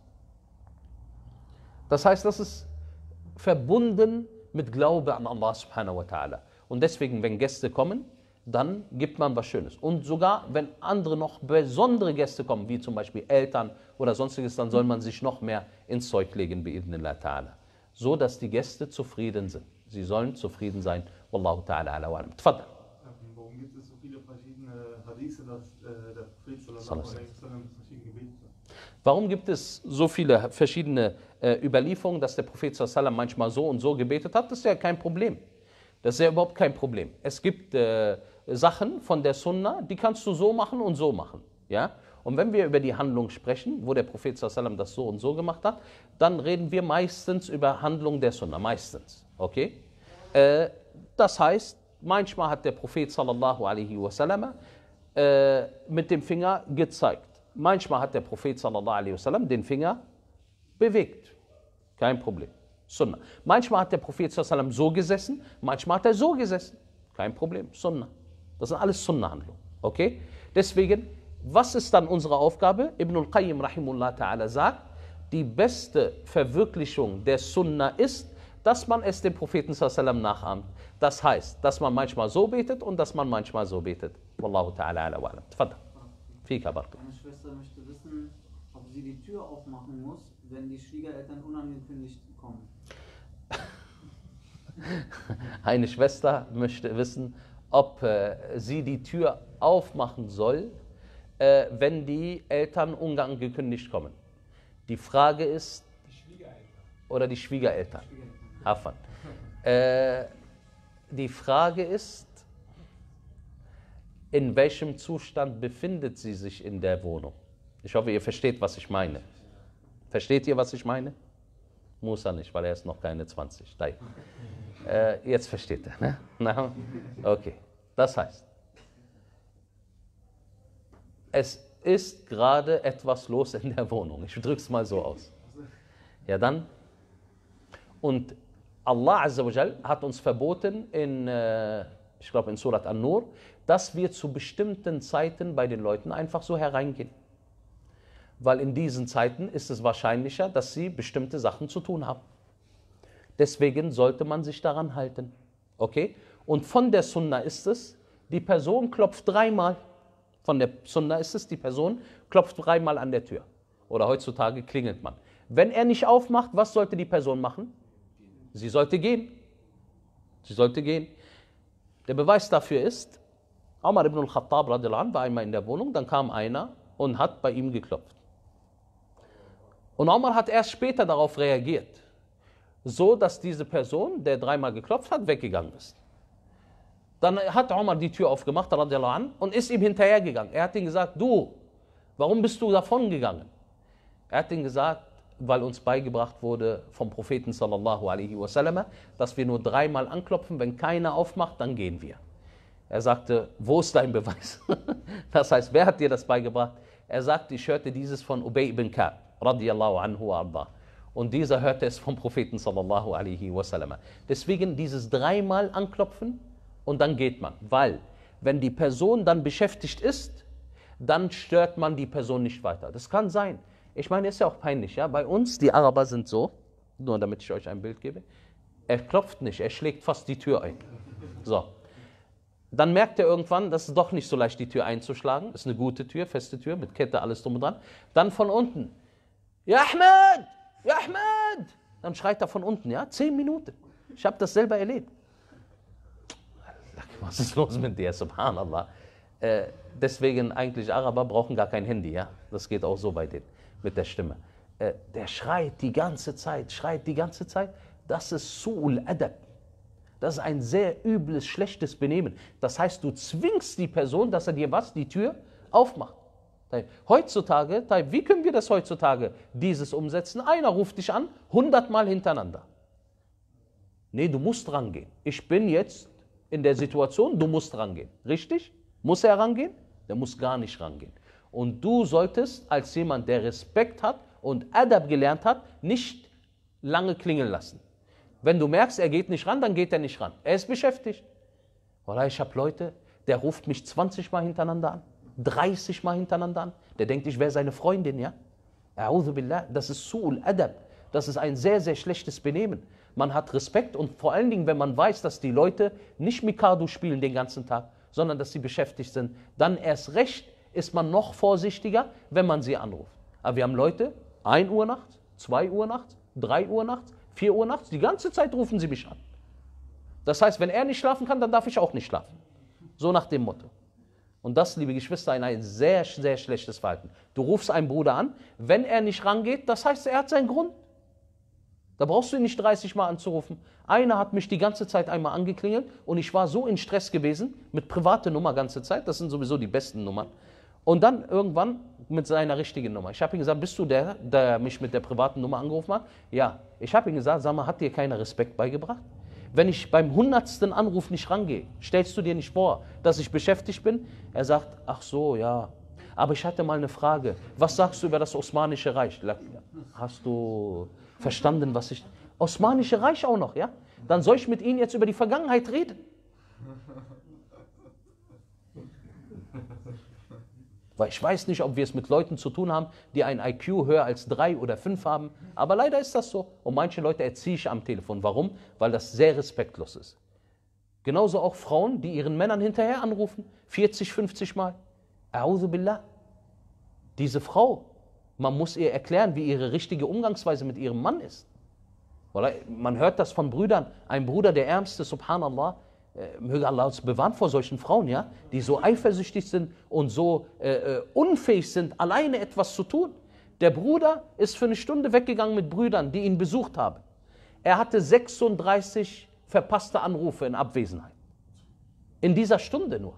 Das heißt, das ist verbunden mit Glaube an Allah subhanahu wa ta'ala. Und deswegen, wenn Gäste kommen, dann gibt man was Schönes. Und sogar, wenn andere noch besondere Gäste kommen, wie zum Beispiel Eltern oder sonstiges, dann soll man sich noch mehr ins Zeug legen, bi'idhnillah ta'ala. So, dass die Gäste zufrieden sind. Sie sollen zufrieden sein. Wallahu ta'ala ala wa alam. Tfaddal. Warum gibt es so viele verschiedene Hadithe, dass äh, der Prophet sallallahu alaihi wasallam verschiedene Gebete hat? Warum gibt es so viele verschiedene äh, Überlieferungen, dass der Prophet sallallahu alaihi wasallam manchmal so und so gebetet hat? Das ist ja kein Problem. Das ist ja überhaupt kein Problem. Es gibt äh, Sachen von der Sunna, die kannst du so machen und so machen. Ja? Und wenn wir über die Handlung sprechen, wo der Prophet sallallahu alaihi wasallam das so und so gemacht hat, dann reden wir meistens über Handlung der Sunna, meistens. Okay? Äh, das heißt, manchmal hat der Prophet sallallahu alaihi wasallam äh, mit dem Finger gezeigt. Manchmal hat der Prophet sallallahu alaihi wasallam den Finger bewegt. Kein Problem. Sunna. Manchmal hat der Prophet sallallahu alaihi wasallam so gesessen, manchmal hat er so gesessen. Kein Problem. Sunna. Das sind alles Sunna-Handlungen. Okay? Deswegen, was ist dann unsere Aufgabe? Ibn al-Qayyim rahimullah ta'ala sagt, die beste Verwirklichung der Sunna ist, dass man es dem Propheten sallallahu alaihi wasallam nachahmt. Das heißt, dass man manchmal so betet und dass man manchmal so betet. Wallahu ta'ala ala wa alam. Tfaddal. Fika baraka. Meine Schwester möchte wissen, ob sie die Tür aufmachen muss, wenn die Schwiegereltern unangekündigt kommen. Eine Schwester möchte wissen, ob äh, sie die Tür aufmachen soll, äh, wenn die Eltern unangekündigt kommen. Die Frage ist, Die Schwiegereltern. oder die Schwiegereltern. Afan. Äh, die Frage ist, in welchem Zustand befindet sie sich in der Wohnung? Ich hoffe, ihr versteht, was ich meine. Versteht ihr, was ich meine? Musa nicht, weil er ist noch keine zwanzig. Äh, jetzt versteht er, ne? Na? Okay. Das heißt, es ist gerade etwas los in der Wohnung. Ich drücke es mal so aus. Ja, dann. Und Allah Azza wa Jal hat uns verboten, in, äh, ich glaube in Surat An-Nur, dass wir zu bestimmten Zeiten bei den Leuten einfach so hereingehen. Weil in diesen Zeiten ist es wahrscheinlicher, dass sie bestimmte Sachen zu tun haben. Deswegen sollte man sich daran halten. Okay? Und von der Sunna ist es, die Person klopft dreimal. Von der Sunna ist es, die Person klopft dreimal an der Tür. Oder heutzutage klingelt man. Wenn er nicht aufmacht, was sollte die Person machen? Sie sollte gehen. Sie sollte gehen. Der Beweis dafür ist, Umar ibn al-Khattab radiallahu anhu war einmal in der Wohnung, dann kam einer und hat bei ihm geklopft. Und Umar hat erst später darauf reagiert, so dass diese Person, der dreimal geklopft hat, weggegangen ist. Dann hat Umar die Tür aufgemacht, radiallahu anhu, und ist ihm hinterhergegangen. Er hat ihm gesagt, du, warum bist du davon gegangen? Er hat ihm gesagt, weil uns beigebracht wurde vom Propheten sallallahu alaihi wasallam, dass wir nur dreimal anklopfen, wenn keiner aufmacht, dann gehen wir. Er sagte, wo ist dein Beweis? Das heißt, wer hat dir das beigebracht? Er sagte, ich hörte dieses von Ubay ibn Ka'b, radiyallahu anhu arda. Und dieser hörte es vom Propheten sallallahu alaihi wasallam. Deswegen dieses dreimal anklopfen und dann geht man. Weil, wenn die Person dann beschäftigt ist, dann stört man die Person nicht weiter. Das kann sein. Ich meine, ist ja auch peinlich. Ja? Bei uns, die Araber sind so, nur damit ich euch ein Bild gebe, er klopft nicht, er schlägt fast die Tür ein. So. Dann merkt er irgendwann, das ist doch nicht so leicht, die Tür einzuschlagen. Das ist eine gute Tür, feste Tür, mit Kette, alles drum und dran. Dann von unten, ja Ahmed, ja Ahmed. Dann schreit er von unten, ja, zehn Minuten. Ich habe das selber erlebt. Was ist los mit dir, subhanallah. Äh, deswegen eigentlich Araber brauchen gar kein Handy, ja. Das geht auch so bei denen mit der Stimme. Äh, der schreit die ganze Zeit, schreit die ganze Zeit. Das ist Su'ul Adab. Das ist ein sehr übles, schlechtes Benehmen. Das heißt, du zwingst die Person, dass er dir was, die Tür aufmacht. Heutzutage, wie können wir das heutzutage, dieses umsetzen? Einer ruft dich an, hundertmal hintereinander. Nee, du musst rangehen. Ich bin jetzt in der Situation, du musst rangehen. Richtig? Muss er rangehen? Der muss gar nicht rangehen. Und du solltest als jemand, der Respekt hat und Adab gelernt hat, nicht lange klingeln lassen. Wenn du merkst, er geht nicht ran, dann geht er nicht ran. Er ist beschäftigt. Wallah, ich habe Leute, der ruft mich zwanzig Mal hintereinander an, dreißig Mal hintereinander an. Der denkt, ich wäre seine Freundin, ja? A'udhu billah, das ist Su'ul Adab. Das ist ein sehr, sehr schlechtes Benehmen. Man hat Respekt und vor allen Dingen, wenn man weiß, dass die Leute nicht Mikado spielen den ganzen Tag, sondern dass sie beschäftigt sind, dann erst recht ist man noch vorsichtiger, wenn man sie anruft. Aber wir haben Leute, ein Uhr nachts, zwei Uhr nachts, drei Uhr nachts, vier Uhr nachts, die ganze Zeit rufen sie mich an. Das heißt, wenn er nicht schlafen kann, dann darf ich auch nicht schlafen. So nach dem Motto. Und das, liebe Geschwister, ist ein sehr, sehr schlechtes Verhalten. Du rufst einen Bruder an, wenn er nicht rangeht, das heißt, er hat seinen Grund. Da brauchst du ihn nicht dreißig Mal anzurufen. Einer hat mich die ganze Zeit einmal angeklingelt und ich war so in Stress gewesen, mit privater Nummer ganze Zeit, das sind sowieso die besten Nummern. Und dann irgendwann mit seiner richtigen Nummer. Ich habe ihm gesagt, bist du der, der mich mit der privaten Nummer angerufen hat? Ja. Ich habe ihm gesagt, sag mal, hat dir keiner Respekt beigebracht? Wenn ich beim hundertsten Anruf nicht rangehe, stellst du dir nicht vor, dass ich beschäftigt bin? Er sagt, ach so, ja. Aber ich hatte mal eine Frage. Was sagst du über das Osmanische Reich? Hast du verstanden, was ich... Osmanische Reich auch noch, ja? Dann soll ich mit Ihnen jetzt über die Vergangenheit reden. Weil ich weiß nicht, ob wir es mit Leuten zu tun haben, die ein I Q höher als drei oder fünf haben. Aber leider ist das so. Und manche Leute erziehe ich am Telefon. Warum? Weil das sehr respektlos ist. Genauso auch Frauen, die ihren Männern hinterher anrufen. vierzig, fünfzig Mal. A'udhu billah. Diese Frau, man muss ihr erklären, wie ihre richtige Umgangsweise mit ihrem Mann ist. Man hört das von Brüdern. Ein Bruder, der Ärmste, subhanallah, möge Allah uns bewahren vor solchen Frauen, ja, die so eifersüchtig sind und so äh, unfähig sind, alleine etwas zu tun. Der Bruder ist für eine Stunde weggegangen mit Brüdern, die ihn besucht haben. Er hatte sechsunddreißig verpasste Anrufe in Abwesenheit. In dieser Stunde nur.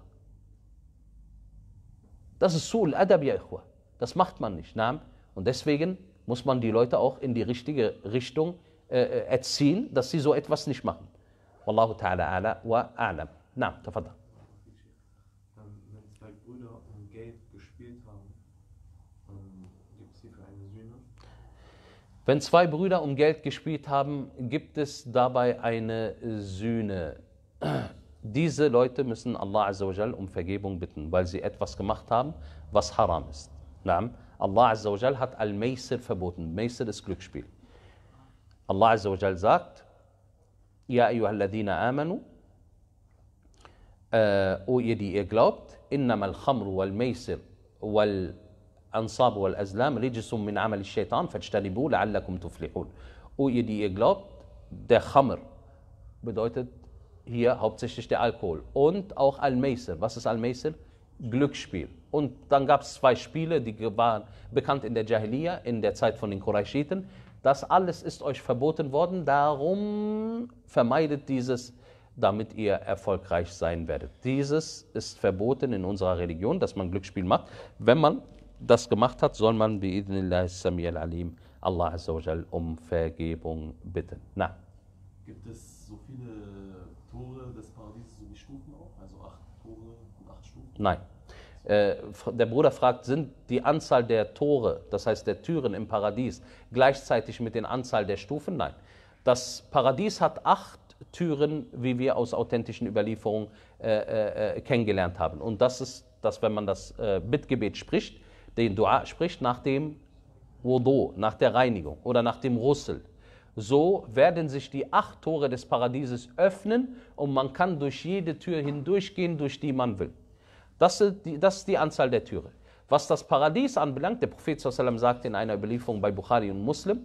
Das ist Su'ul Adab, ya Ikhwa. Das macht man nicht. Na? Und deswegen muss man die Leute auch in die richtige Richtung äh, erziehen, dass sie so etwas nicht machen. Wallahu ta'ala a'la wa a'lam. Na, tafadda. Wenn zwei Brüder um Geld gespielt haben, gibt es hierfür eine Sühne? Wenn zwei Brüder um Geld gespielt haben, gibt es dabei eine Sühne. Diese Leute müssen Allah Azza wa Jal um Vergebung bitten, weil sie etwas gemacht haben, was haram ist. Na, Allah Azza wa Jal hat Al-Maysir verboten. Maysir ist Glücksspiel. Allah Azza wa Jal sagt, Ja ayyuhalladhina amanu, äh, o ihr, die ihr glaubt, innamal khamru wal maysir wal ansab wal azlam rijsum min amal shaitan fajtanibu la'allakum tuflihun. O ihr, die ihr glaubt, der Khamr bedeutet hier hauptsächlich der Alkohol und auch Al-Maysir. Was ist Al-Maysir? Glücksspiel. Und dann gab es zwei Spiele, die waren bekannt in der Jahiliya, in der Zeit von den Qurayshiten. Das alles ist euch verboten worden, darum vermeidet dieses, damit ihr erfolgreich sein werdet. Dieses ist verboten in unserer Religion, dass man Glücksspiel macht. Wenn man das gemacht hat, soll man bi'idhnillahi sami al-alim Allah Azza wa Jal um Vergebung bitten. Na. Gibt es so viele Tore des Paradieses, so wie Stufen auch? Also acht Tore und acht Stufen? Nein. Der Bruder fragt, sind die Anzahl der Tore, das heißt der Türen im Paradies, gleichzeitig mit der Anzahl der Stufen? Nein. Das Paradies hat acht Türen, wie wir aus authentischen Überlieferungen äh, äh, kennengelernt haben. Und das ist, dass wenn man das äh, Bittgebet spricht, den Dua spricht nach dem Wudu, nach der Reinigung oder nach dem Ghusl, so werden sich die acht Tore des Paradieses öffnen und man kann durch jede Tür hindurchgehen, durch die man will. Das ist, die, das ist die Anzahl der Türe. Was das Paradies anbelangt, der Prophet sallallahu alaihi wasallam sagt in einer Überlieferung bei Bukhari und Muslim,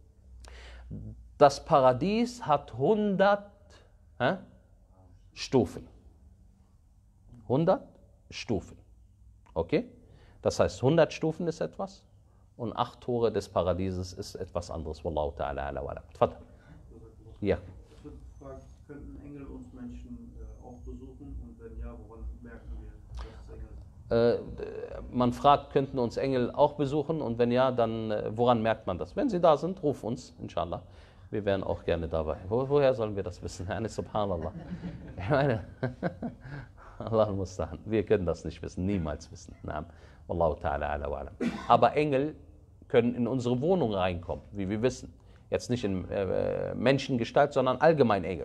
das Paradies hat hundert äh, Stufen. hundert Stufen. Okay? Das heißt, hundert Stufen ist etwas und acht Tore des Paradieses ist etwas anderes. Wallahu ta'ala ala wa ala. Tfadal. Ja. Es wird gefragt, könnten Engel uns Menschen äh, auch besuchen und wenn ja, woran merken wir, dass es Engel sind? Äh, man fragt, könnten uns Engel auch besuchen und wenn ja, dann äh, woran merkt man das? Wenn sie da sind, ruf uns, inshallah. Wir wären auch gerne dabei. Wo, woher sollen wir das wissen? Subhanallah. Ich meine, Allah al-Musta'an. Wir können das nicht wissen, niemals wissen. Naam. Wallahu ta'ala ala wa alam. Aber Engel können in unsere Wohnung reinkommen, wie wir wissen. Jetzt nicht in äh, Menschengestalt, sondern allgemein Engel.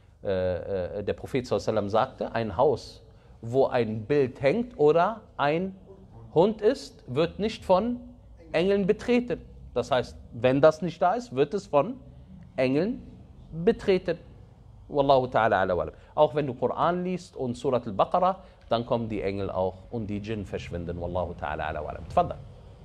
Äh, äh, der Prophet sallallahu alaihi wasallam sagte, ein Haus, wo ein Bild hängt oder ein Hund ist, wird nicht von Engeln betreten. Das heißt, wenn das nicht da ist, wird es von Engeln betreten. Wallahu ta'ala ala wa alam. Auch wenn du Koran liest und Surat al-Baqarah, dann kommen die Engel auch und die Djinn verschwinden. Wallahu ta'ala ala wa alam. Tfadal.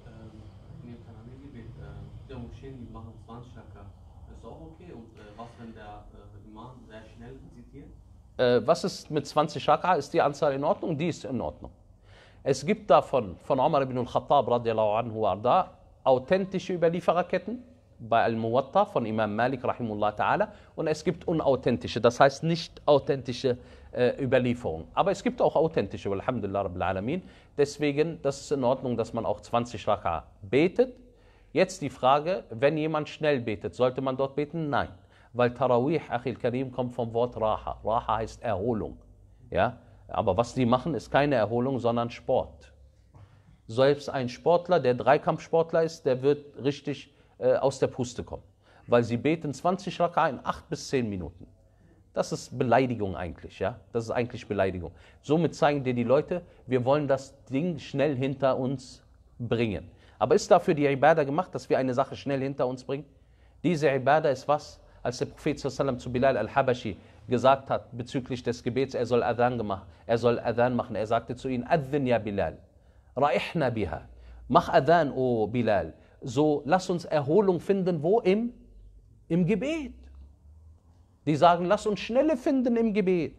In dem Tarawih-Gebet, äh, der Moscheen, die machen zwanzig Raka. Ist auch okay? Und äh, was, wenn der äh, Imam sehr schnell zitiert? Äh, was ist mit zwanzig Raka? Ist die Anzahl in Ordnung? Die ist in Ordnung. Es gibt davon, von Umar ibn al-Khattab radiallahu anhu arda, authentische Überliefererketten bei Al-Muwatta von Imam Malik rahimullah ta'ala und es gibt unauthentische, das heißt nicht authentische äh, Überlieferungen. Aber es gibt auch authentische, alhamdulillah rabbil alamin. Deswegen, das ist in Ordnung, dass man auch zwanzig Raka betet. Jetzt die Frage, wenn jemand schnell betet, sollte man dort beten? Nein. Weil Tarawih, Akhil Karim, kommt vom Wort Raha. Raha heißt Erholung. Ja? Aber was die machen, ist keine Erholung, sondern Sport. Selbst ein Sportler, der Dreikampfsportler ist, der wird richtig äh, aus der Puste kommen. Weil sie beten zwanzig Raka in acht bis zehn Minuten. Das ist Beleidigung eigentlich, ja. Das ist eigentlich Beleidigung. Somit zeigen dir die Leute, wir wollen das Ding schnell hinter uns bringen. Aber ist dafür die Ibadah gemacht, dass wir eine Sache schnell hinter uns bringen? Diese Ibadah ist was, als der Prophet sallallahu alaihi wasallam zu Bilal al-Habashi gesagt hat bezüglich des Gebets, er soll Adhan gemacht, er soll Adhan machen. Er sagte zu ihm, Adhan ya Bilal, ra'ihna biha. Mach Adhan, o Bilal. So, lass uns Erholung finden, wo? Im, im Gebet. Die sagen, lass uns Schnelle finden im Gebet.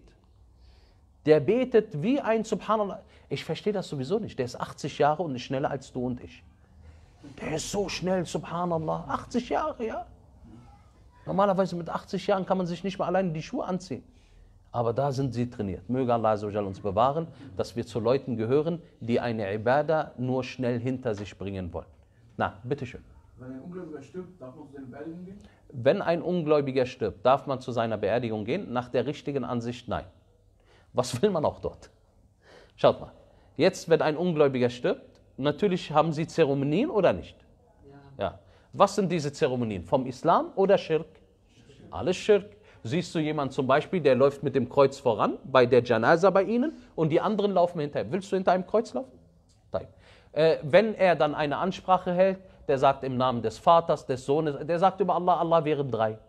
Der betet wie ein Subhanallah. Ich verstehe das sowieso nicht. Der ist achtzig Jahre und ist schneller als du und ich. Der ist so schnell, Subhanallah. achtzig Jahre, ja. Normalerweise mit achtzig Jahren kann man sich nicht mal alleine die Schuhe anziehen. Aber da sind sie trainiert. Möge Allah uns bewahren, dass wir zu Leuten gehören, die eine Ibadah nur schnell hinter sich bringen wollen. Na, bitteschön. Wenn ein Ungläubiger stirbt, darf man zu seiner Beerdigung gehen? Wenn ein Ungläubiger stirbt, darf man zu seiner Beerdigung gehen? Nach der richtigen Ansicht, nein. Was will man auch dort? Schaut mal. Jetzt, wenn ein Ungläubiger stirbt, natürlich haben sie Zeremonien oder nicht? Ja. Ja. Was sind diese Zeremonien? Vom Islam oder Schirk? Alles Schirk. Siehst du jemanden zum Beispiel, der läuft mit dem Kreuz voran, bei der Janaza bei ihnen, und die anderen laufen hinterher. Willst du hinter einem Kreuz laufen? Nein. Äh, wenn er dann eine Ansprache hält, der sagt im Namen des Vaters, des Sohnes, der sagt über Allah, Allah wären drei.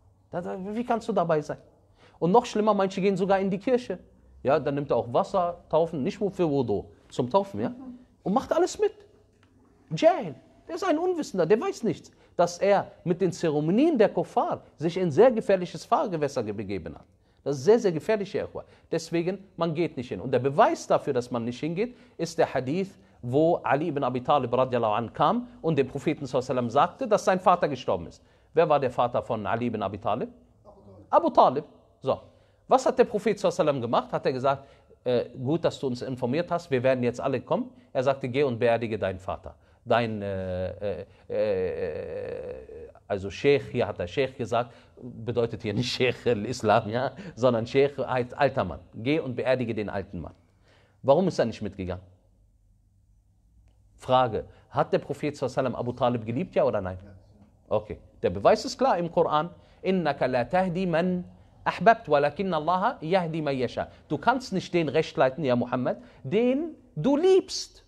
Wie kannst du dabei sein? Und noch schlimmer, manche gehen sogar in die Kirche. Ja, dann nimmt er auch Wasser, taufen, nicht nur für Wudu, zum Taufen, ja? Und macht alles mit. Jahil, der ist ein Unwissender, der weiß nichts, dass er mit den Zeremonien der Kuffar sich in sehr gefährliches Fahrgewässer begeben hat. Das ist sehr, sehr gefährlich, Herr Ikhwa. Deswegen, man geht nicht hin. Und der Beweis dafür, dass man nicht hingeht, ist der Hadith, wo Ali ibn Abi Talib radiallahu anh kam und dem Propheten sallallahu alaihi wasallam sagte, dass sein Vater gestorben ist. Wer war der Vater von Ali ibn Abi Talib? Abu Talib. So. Was hat der Prophet sallallahu alaihi wasallam gemacht? Hat er gesagt, äh, gut, dass du uns informiert hast, wir werden jetzt alle kommen. Er sagte, geh und beerdige deinen Vater. Dein, äh, äh, äh, also Sheikh, hier hat der Sheikh gesagt, bedeutet hier nicht Sheikh al-Islam, ja, sondern Sheikh heißt alter Mann. Geh und beerdige den alten Mann. Warum ist er nicht mitgegangen? Frage, hat der Prophet sallallahu alaihi wasallam Abu Talib geliebt, ja oder nein? Okay, der Beweis ist klar im Koran. Innaka la tahdi man ahbabt, walakinna Allah yahdi man yasha. Du kannst nicht den Recht leiten, ja Muhammad, den du liebst.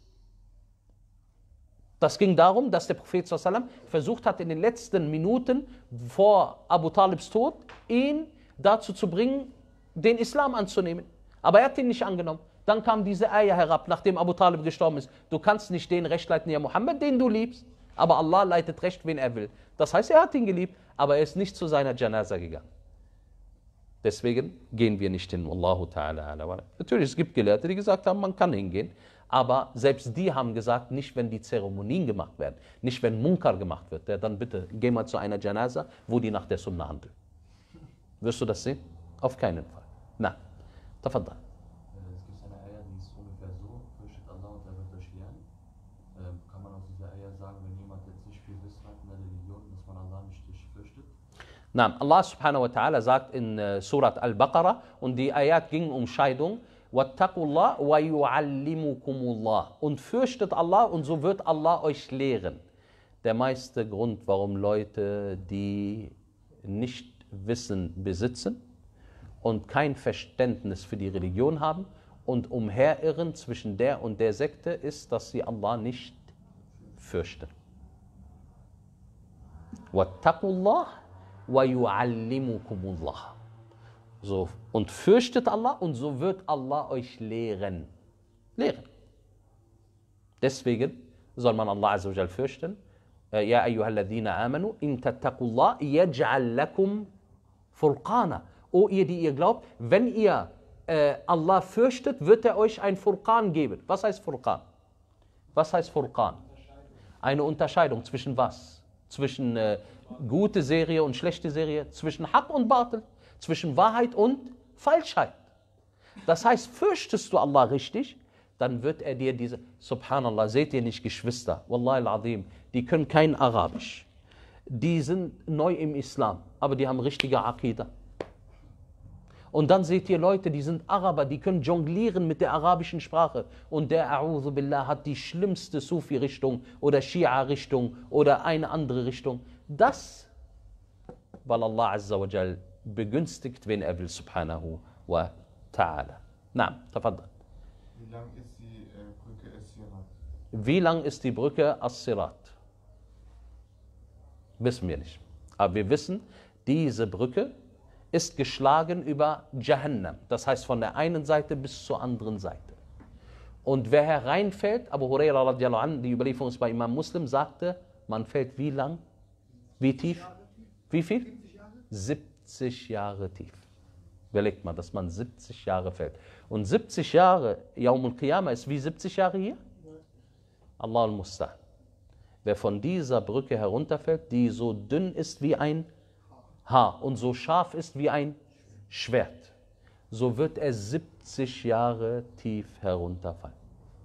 Das ging darum, dass der Prophet sallallahu alaihi wasallam versucht hat, in den letzten Minuten vor Abu Talibs Tod, ihn dazu zu bringen, den Islam anzunehmen. Aber er hat ihn nicht angenommen. Dann kam diese Ayah herab, nachdem Abu Talib gestorben ist. Du kannst nicht den Recht leiten, ja Muhammad, den du liebst. Aber Allah leitet Recht, wen er will. Das heißt, er hat ihn geliebt, aber er ist nicht zu seiner Janaza gegangen. Deswegen gehen wir nicht hin. Wallahu ta'ala ala. Natürlich, es gibt Gelehrte, die gesagt haben, man kann hingehen. Aber selbst die haben gesagt, nicht wenn die Zeremonien gemacht werden, nicht wenn Munkar gemacht wird. Ja, dann bitte, geh mal zu einer Janaza, wo die nach der Sunna handeln. Wirst du das sehen? Auf keinen Fall. Na, tafaddal. Es gibt eine Eier, die ist ungefähr so, fürchtet Allah und er wird euch lernen. Ähm, kann man aus dieser Eier sagen, wenn jemand jetzt nicht viel Wissen hat in der Religion, dass man Allah nicht fürchtet? Na, Allah subhanahu wa ta'ala sagt in äh, Surat Al-Baqarah, und die Ayat gingen um Scheidung, Wattaqullah wa yu'allimukumullah. Und fürchtet Allah und so wird Allah euch lehren. Der meiste Grund, warum Leute, die nicht Wissen besitzen und kein Verständnis für die Religion haben und umherirren zwischen der und der Sekte, ist, dass sie Allah nicht fürchten. Wattaqullah wa yu'allimukumullah. So, und fürchtet Allah und so wird Allah euch lehren. Lehren. Deswegen soll man Allah azza wa jal fürchten. Ja ayyuhalladhina amanu in tattaqullah yaj'al lakum furqana. O ihr, die ihr glaubt, wenn ihr äh, Allah fürchtet, wird er euch ein Furqan geben. Was heißt Furqan? Was heißt Furqan? Eine Unterscheidung zwischen was? Zwischen äh, gute Serie und schlechte Serie, zwischen Haq und Batil, zwischen Wahrheit und Falschheit. Das heißt, fürchtest du Allah richtig, dann wird er dir diese, Subhanallah, seht ihr nicht Geschwister, Wallahi al-Azim, die können kein Arabisch. Die sind neu im Islam, aber die haben richtige Aqidah. Und dann seht ihr Leute, die sind Araber, die können jonglieren mit der arabischen Sprache. Und der, A'udhu Billah, hat die schlimmste Sufi-Richtung oder Shia-Richtung oder eine andere Richtung. Das, weil Allah Azza wa Jal begünstigt, wen er will, subhanahu wa ta'ala. Naam, tafaddal. Wie lang ist die äh, Brücke As-Sirat? Wie lang ist die Brücke As-Sirat? Wissen wir nicht. Aber wir wissen, diese Brücke ist geschlagen über Jahannam. Das heißt von der einen Seite bis zur anderen Seite. Und wer hereinfällt, Abu Huraira radiallahu anhu, die Überlieferung ist bei Imam Muslim, sagte, man fällt wie lang? Wie tief? Wie viel? siebzig Jahre tief. Überlegt mal, dass man siebzig Jahre fällt. Und siebzig Jahre, Yawm al-Qiyamah, ist wie siebzig Jahre hier? Allah al-Musta'an. Wer von dieser Brücke herunterfällt, die so dünn ist wie ein Haar und so scharf ist wie ein Schwert, so wird er siebzig Jahre tief herunterfallen.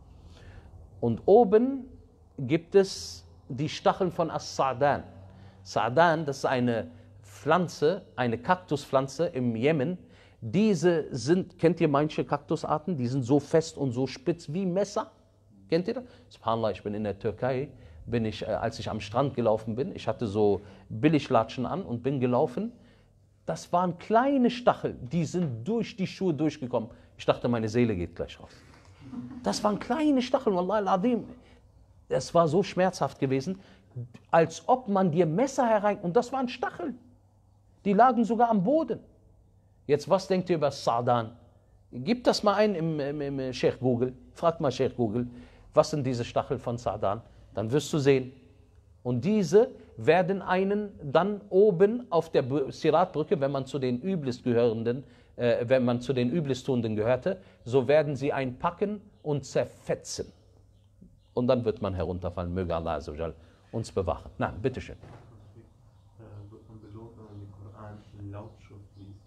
Und oben gibt es die Stacheln von As-Sa'dan. Sa'dan, das ist eine Pflanze, eine Kaktuspflanze im Jemen. Diese sind, kennt ihr manche Kaktusarten, die sind so fest und so spitz wie Messer. Kennt ihr das? Subhanallah, ich bin in der Türkei, bin ich, als ich am Strand gelaufen bin, ich hatte so Billiglatschen an und bin gelaufen. Das waren kleine Stachel, die sind durch die Schuhe durchgekommen. Ich dachte, meine Seele geht gleich raus. Das waren kleine Stachel, Wallahi al-Azim. Es war so schmerzhaft gewesen, als ob man dir Messer herein... Und das waren Stacheln. Die lagen sogar am Boden. Jetzt, was denkt ihr über Sa'dan? Gib das mal ein im, im, im Sheikh Google. Frag mal Sheikh Google, was sind diese Stachel von Sa'dan? Dann wirst du sehen. Und diese werden einen dann oben auf der Siratbrücke, wenn man zu den üblest gehörenden, äh, wenn man zu den üblestuenden gehörte, so werden sie einen packen und zerfetzen. Und dann wird man herunterfallen. Möge Allah Azza wa Jal uns bewachen. Na, bitteschön. Wird man belohnt, wenn man den Koran in Lautschrift liest?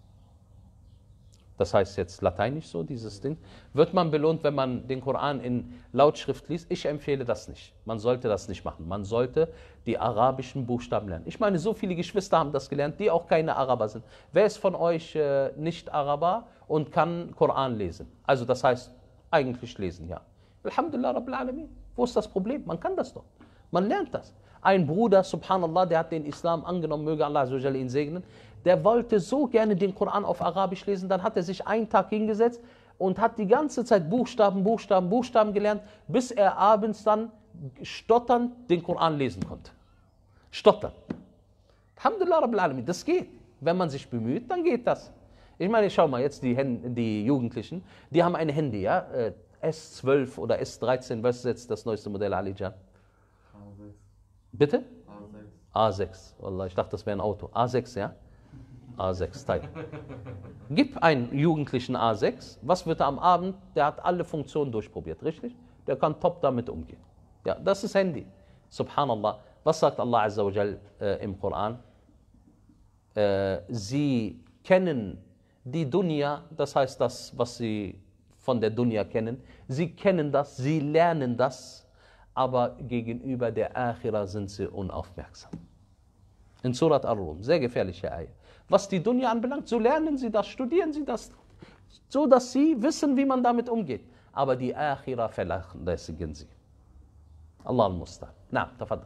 Das heißt jetzt lateinisch so, dieses Ding. Wird man belohnt, wenn man den Koran in Lautschrift liest? Ich empfehle das nicht. Man sollte das nicht machen. Man sollte die arabischen Buchstaben lernen. Ich meine, so viele Geschwister haben das gelernt, die auch keine Araber sind. Wer ist von euch äh, nicht Araber und kann Koran lesen? Also das heißt, eigentlich lesen, ja. Alhamdulillah Rabbil Alamin. Wo ist das Problem? Man kann das doch. Man lernt das. Ein Bruder, subhanallah, der hat den Islam angenommen, möge Allah Azza wa Jalla ihn segnen. Der wollte so gerne den Koran auf Arabisch lesen, dann hat er sich einen Tag hingesetzt und hat die ganze Zeit Buchstaben, Buchstaben, Buchstaben gelernt, bis er abends dann stotternd den Koran lesen konnte. Stottern. Alhamdulillah Rabbil Alamin, das geht. Wenn man sich bemüht, dann geht das. Ich meine, schau mal, jetzt die, die Jugendlichen, die haben ein Handy, ja, S zwölf oder S dreizehn, was ist jetzt das neueste Modell, Ali Jan? A sechs. Bitte? A sechs. A sechs, Wallah, ich dachte, das wäre ein Auto. A sechs, ja? A sechs Teil. Gib einen Jugendlichen A sechs, was wird er am Abend? Der hat alle Funktionen durchprobiert, richtig? Der kann top damit umgehen. Ja, das ist Handy. Subhanallah. Was sagt Allah Azza wa Jal äh, im Koran? Äh, sie kennen die Dunya, das heißt das, was sie von der Dunya kennen. Sie kennen das, sie lernen das, aber gegenüber der Akhira sind sie unaufmerksam. In Surat Ar-Rum, sehr gefährliche Ayah. Was die Dunya anbelangt, so lernen sie das, studieren sie das, so dass sie wissen, wie man damit umgeht. Aber die Akhira vernachlässigen sie. Allah al-Mustan. Na, tafadal.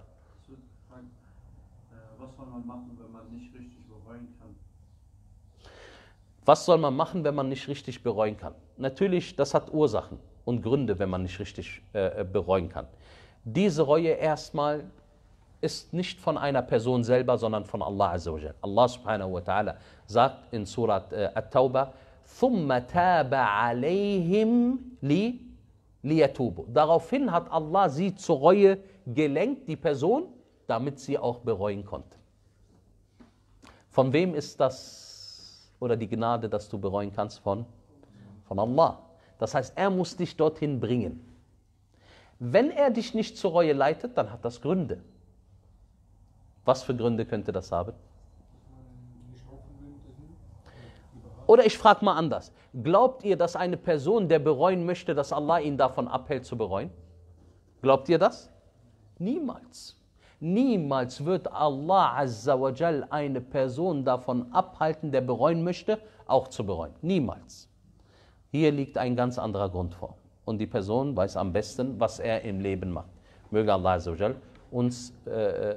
Was soll man machen, wenn man nicht richtig bereuen kann? Was soll man machen, wenn man nicht richtig bereuen kann? Natürlich, das hat Ursachen und Gründe, wenn man nicht richtig äh, bereuen kann. Diese Reue erstmal ist nicht von einer Person selber, sondern von Allah Azza wa Jal. Allah subhanahu wa ta'ala sagt in Surat äh, At-Tawbah, ثُمَّ تَابَ عَلَيْهِمْ li liyatubu. Daraufhin hat Allah sie zur Reue gelenkt, die Person, damit sie auch bereuen konnte. Von wem ist das, oder die Gnade, dass du bereuen kannst? Von, von Allah. Das heißt, er muss dich dorthin bringen. Wenn er dich nicht zur Reue leitet, dann hat das Gründe. Was für Gründe könnte das haben? Oder ich frage mal anders. Glaubt ihr, dass eine Person, der bereuen möchte, dass Allah ihn davon abhält zu bereuen? Glaubt ihr das? Niemals. Niemals wird Allah Azza wa Jal eine Person davon abhalten, der bereuen möchte, auch zu bereuen. Niemals. Hier liegt ein ganz anderer Grund vor. Und die Person weiß am besten, was er im Leben macht. Möge Allah Azza wa Jal uns, äh,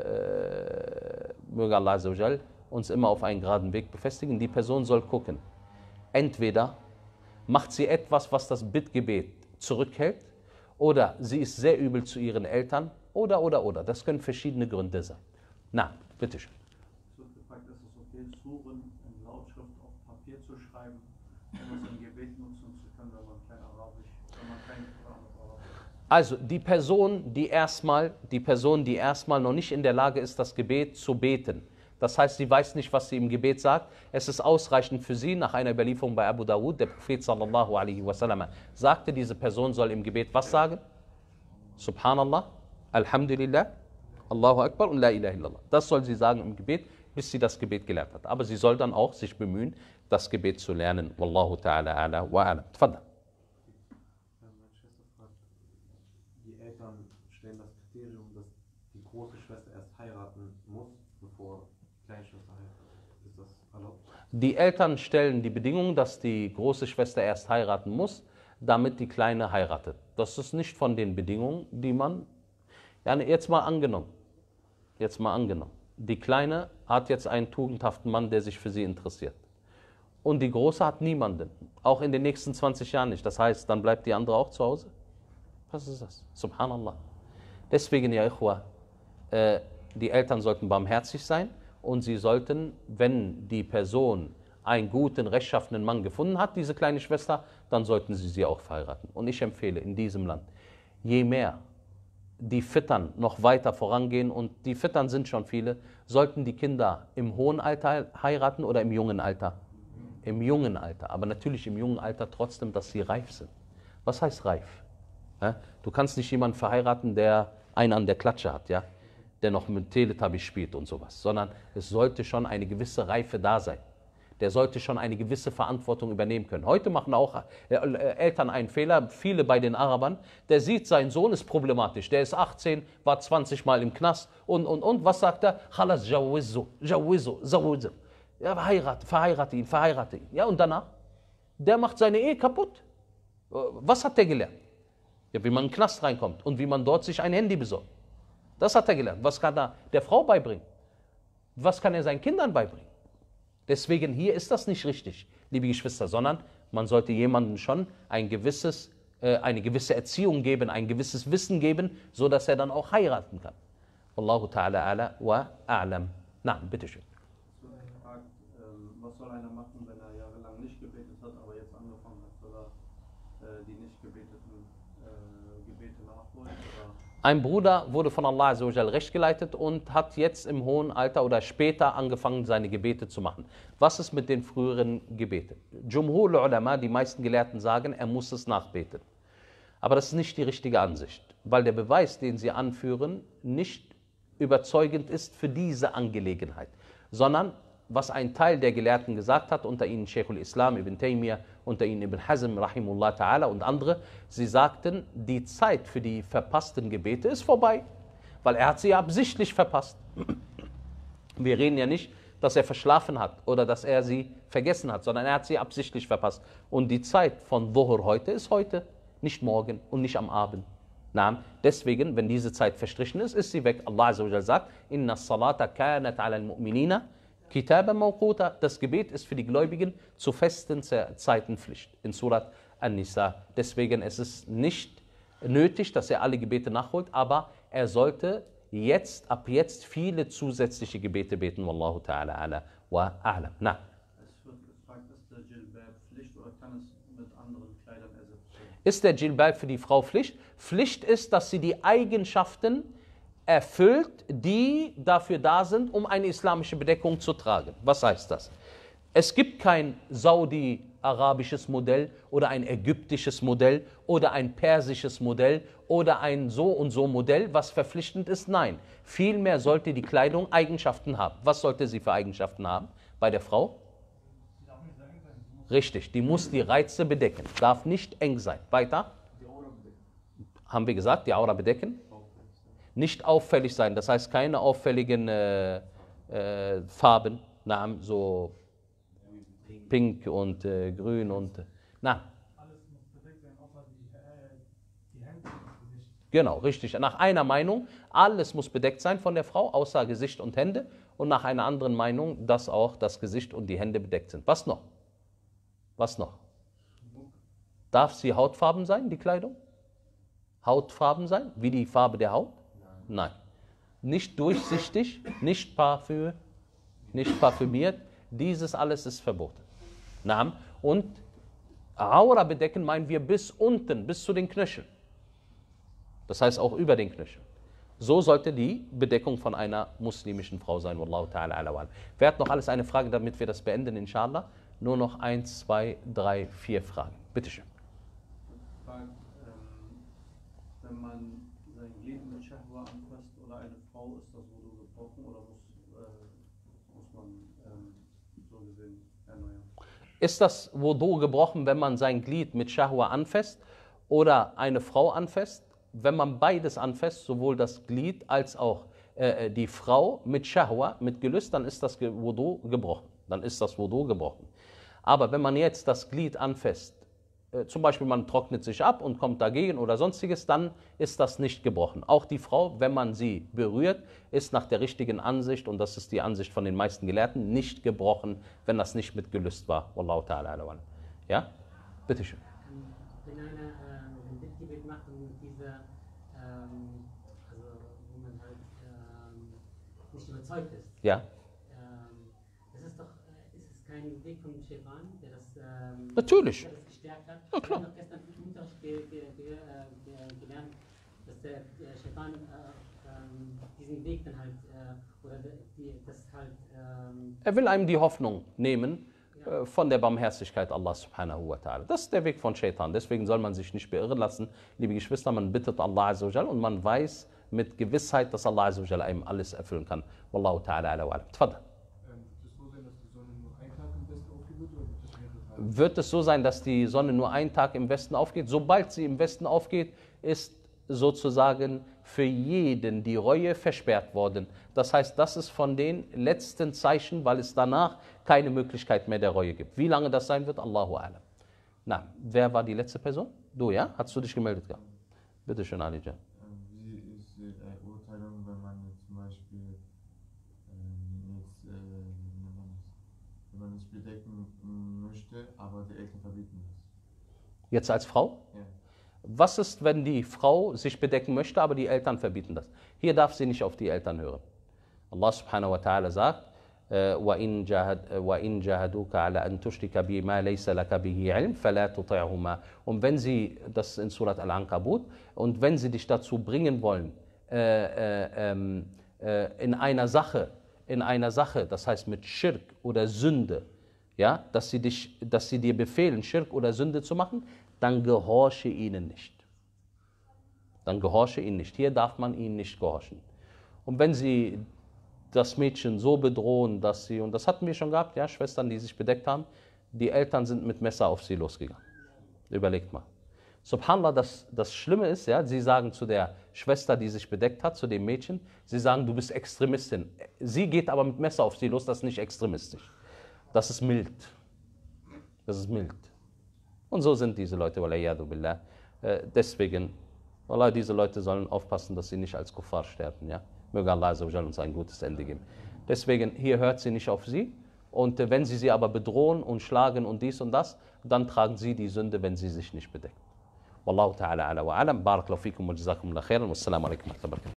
äh, möge Allah Azza wa Jal uns immer auf einen geraden Weg befestigen. Die Person soll gucken. Entweder macht sie etwas, was das Bittgebet zurückhält, oder sie ist sehr übel zu ihren Eltern, oder, oder, oder. Das können verschiedene Gründe sein. Na, bitteschön. Es wird gefragt, ist es okay, Suren in Lautschrift auf Papier zu schreiben, um es im Gebet nutzen zu können, wenn man kein Arabisch, wenn man kein Koran auf Arabisch. Also die Person, die erstmal, die Person, die erstmal noch nicht in der Lage ist, das Gebet zu beten. Das heißt, sie weiß nicht, was sie im Gebet sagt. Es ist ausreichend für sie, nach einer Überlieferung bei Abu Dawud, der Prophet sallallahu alaihi wasallam sagte, diese Person soll im Gebet was sagen? Subhanallah, Alhamdulillah, Allahu Akbar und La ilaha illallah. Das soll sie sagen im Gebet, bis sie das Gebet gelernt hat. Aber sie soll dann auch sich bemühen, das Gebet zu lernen. Wallahu ta'ala ala wa alam. Tfadda. Meine Schwester fragt, die Eltern stellen das Kriterium, dass die große Schwester erst heiraten muss, bevor die kleine Schwester heiratet. Ist das erlaubt? Die Eltern stellen die Bedingung, dass die große Schwester erst heiraten muss, damit die Kleine heiratet. Das ist nicht von den Bedingungen, die man, ja, jetzt mal angenommen, jetzt mal angenommen. Die Kleine hat jetzt einen tugendhaften Mann, der sich für sie interessiert. Und die Große hat niemanden, auch in den nächsten zwanzig Jahren nicht. Das heißt, dann bleibt die andere auch zu Hause? Was ist das? Subhanallah. Deswegen, ja Ikhwa, äh, die Eltern sollten barmherzig sein und sie sollten, wenn die Person einen guten, rechtschaffenen Mann gefunden hat, diese kleine Schwester, dann sollten sie sie auch verheiraten. Und ich empfehle in diesem Land, je mehr die Fittern noch weiter vorangehen, und die Fittern sind schon viele, sollten die Kinder im hohen Alter heiraten oder im jungen Alter? Im jungen Alter, aber natürlich im jungen Alter trotzdem, dass sie reif sind. Was heißt reif? Du kannst nicht jemanden verheiraten, der einen an der Klatsche hat, ja? Der noch mit Teletubbies spielt und sowas, sondern es sollte schon eine gewisse Reife da sein. Der sollte schon eine gewisse Verantwortung übernehmen können. Heute machen auch Eltern einen Fehler, viele bei den Arabern. Der sieht, sein Sohn ist problematisch. Der ist achtzehn, war zwanzig Mal im Knast und, und, und. Was sagt er? Khalas, jawizzu, jawizzu, jawizzu. Ja, verheirate, verheirate ihn, verheirate ihn. Ja, und danach? Der macht seine Ehe kaputt. Was hat der gelernt? Ja, wie man in den Knast reinkommt und wie man dort sich ein Handy besorgt. Das hat er gelernt. Was kann er der Frau beibringen? Was kann er seinen Kindern beibringen? Deswegen hier ist das nicht richtig, liebe Geschwister, sondern man sollte jemandem schon ein gewisses, äh, eine gewisse Erziehung geben, ein gewisses Wissen geben, so dass er dann auch heiraten kann. Wallahu ta'ala ala wa a'lam. Na, bitteschön. Fragt, ähm, was soll einer machen, wenn er jahrelang nicht gebetet hat, aber jetzt angefangen hat, soll er äh, die nicht gebeteten äh, Gebete nachholen? Oder? Ein Bruder wurde von Allah Azza wa Jal recht geleitet und hat jetzt im hohen Alter oder später angefangen, seine Gebete zu machen. Was ist mit den früheren Gebeten? Jumhur Ulama, die meisten Gelehrten sagen, er muss es nachbeten. Aber das ist nicht die richtige Ansicht, weil der Beweis, den sie anführen, nicht überzeugend ist für diese Angelegenheit, sondern was ein Teil der Gelehrten gesagt hat, unter ihnen Sheikhul Islam Ibn Taymiyyah, unter ihnen Ibn Hazm Rahimullah Ta'ala und andere, sie sagten, die Zeit für die verpassten Gebete ist vorbei, weil er hat sie absichtlich verpasst. Wir reden ja nicht, dass er verschlafen hat oder dass er sie vergessen hat, sondern er hat sie absichtlich verpasst. Und die Zeit von Dhuhr heute ist heute, nicht morgen und nicht am Abend. Na, deswegen, wenn diese Zeit verstrichen ist, ist sie weg. Allah Azza wa Jal sagt, Inna salata kanat ala al-mu'minina Kitaba mawquta, das Gebet ist für die Gläubigen zu festen Zeiten Pflicht. In Surat An-Nisa. Deswegen ist es nicht nötig, dass er alle Gebete nachholt, aber er sollte jetzt, ab jetzt viele zusätzliche Gebete beten. Wallahu ta'ala ala wa a'lam. Na. Es wird gefragt, ist der Jilbab Pflicht oder kann es mit anderen Kleidern ersetzt werden? Ist der Jilbab für die Frau Pflicht? Pflicht ist, dass sie die Eigenschaften erfüllt, die dafür da sind, um eine islamische Bedeckung zu tragen. Was heißt das? Es gibt kein saudi-arabisches Modell oder ein ägyptisches Modell oder ein persisches Modell oder ein so und so Modell, was verpflichtend ist. Nein, vielmehr sollte die Kleidung Eigenschaften haben. Was sollte sie für Eigenschaften haben bei der Frau? Richtig, die muss die Reize bedecken, darf nicht eng sein. Weiter? Haben wir gesagt, die Aura bedecken? Nicht auffällig sein, das heißt keine auffälligen äh, äh, Farben, na, so pink und äh, grün und, na. Alles muss bedeckt sein, außer die, äh, die Hände und das Gesicht. Genau, richtig. Nach einer Meinung, alles muss bedeckt sein von der Frau, außer Gesicht und Hände. Und nach einer anderen Meinung, dass auch das Gesicht und die Hände bedeckt sind. Was noch? Was noch? Darf sie Hautfarben sein, die Kleidung? Hautfarben sein, wie die Farbe der Haut? Nein. Nicht durchsichtig, nicht parfüm, nicht parfümiert. Dieses alles ist verboten. Na, und Aura bedecken meinen wir bis unten, bis zu den Knöcheln. Das heißt auch über den Knöcheln. So sollte die Bedeckung von einer muslimischen Frau sein. Wallahu ta'ala ala wa. Wer hat noch alles eine Frage, damit wir das beenden, inshallah? Nur noch eins, zwei, drei, vier Fragen. Bitte schön. Frage, ähm, wenn man sein Glied mit Shahwa anfasst oder eine Frau, ist das Wudu gebrochen oder muss, äh, muss man ähm, so gesehen erneuern? Ist das Wudu gebrochen, wenn man sein Glied mit Shahwa anfasst oder eine Frau anfasst? Wenn man beides anfasst, sowohl das Glied als auch äh, die Frau mit Shahwa, mit Gelüst, dann ist das Wudu gebrochen. Dann ist das Wudu gebrochen. Aber wenn man jetzt das Glied anfasst, äh, zum Beispiel man trocknet sich ab und kommt dagegen oder sonstiges, dann ist das nicht gebrochen. Auch die Frau, wenn man sie berührt, ist nach der richtigen Ansicht, und das ist die Ansicht von den meisten Gelehrten, nicht gebrochen, wenn das nicht mit Gelüst war. Wallahu ta'ala ala wa. Ja? Bitteschön. Wenn einer äh, ein Bittgebet macht und mit dieser, ähm, also wo man halt ähm, nicht überzeugt ist, Ja. ähm, das ist doch, äh, ist es kein Weg von Shaitan, der das, ähm, Natürlich. der das gestärkt hat? Ja, klar. Ich habe gestern im Unterricht ge ge ge äh, gelernt, dass der, der Shaitan äh, ähm, diesen Weg dann halt, äh, oder die, das halt... Ähm, Er will einem die Hoffnung nehmen, von der Barmherzigkeit Allah subhanahu wa ta'ala. Das ist der Weg von Shaitan. Deswegen soll man sich nicht beirren lassen. Liebe Geschwister, man bittet Allah azza wa jal und man weiß mit Gewissheit, dass Allah azza wa jal einem alles erfüllen kann. Wallahu ta'ala ala wa alam. Tfadal. Wird es so sein, dass die Sonne nur einen Tag im Westen aufgeht? Sobald sie im Westen aufgeht, ist sozusagen für jeden die Reue versperrt worden. Das heißt, das ist von den letzten Zeichen, weil es danach keine Möglichkeit mehr der Reue gibt. Wie lange das sein wird, Allahu a'lam. Na, wer war die letzte Person? Du, ja? Hast du dich gemeldet gehabt? Bitte schön, Alija. Wie ist die Urteilung, wenn man jetzt zum Beispiel ähm, jetzt, äh, wenn man nicht bedecken möchte, aber die Eltern verbieten das? Jetzt als Frau? Ja. Was ist, wenn die Frau sich bedecken möchte, aber die Eltern verbieten das? Hier darf sie nicht auf die Eltern hören. Allah subhanahu wa ta'ala sagt, وإن جاهد وإن جاهدوك على أن تشرك بي ما ليس لك به علم فلا تطعهما. Und wenn sie, das ist in Surat Al-Ankabut, und wenn sie dich dazu bringen wollen, äh, äh, äh, in einer Sache, in einer Sache, das heißt mit Schirk oder Sünde, ja, dass sie dich, dass sie dir befehlen, Schirk oder Sünde zu machen, dann gehorche ihnen nicht. Dann gehorche ihnen nicht. Hier darf man ihnen nicht gehorchen. Und wenn sie das Mädchen so bedrohen, dass sie, und das hatten wir schon gehabt, ja, Schwestern, die sich bedeckt haben, die Eltern sind mit Messer auf sie losgegangen. Überlegt mal. Subhanallah, das, das Schlimme ist, ja, sie sagen zu der Schwester, die sich bedeckt hat, zu dem Mädchen, sie sagen, du bist Extremistin. Sie geht aber mit Messer auf sie los, das ist nicht extremistisch. Das ist mild. Das ist mild. Und so sind diese Leute, waliyadu billah. Deswegen, wallah, diese Leute sollen aufpassen, dass sie nicht als Kuffar sterben, ja. Möge Allah Azza wa Jalla uns ein gutes Ende geben. Deswegen, hier hört sie nicht auf sie. Und äh, wenn sie sie aber bedrohen und schlagen und dies und das, dann tragen sie die Sünde, wenn sie sich nicht bedeckt. Wallahu ta'ala ala wa alam. Barakallahu fikum wa jazakumullahu khairan. Wassalamu alaikum wa rahmatullahi wa barakatuh.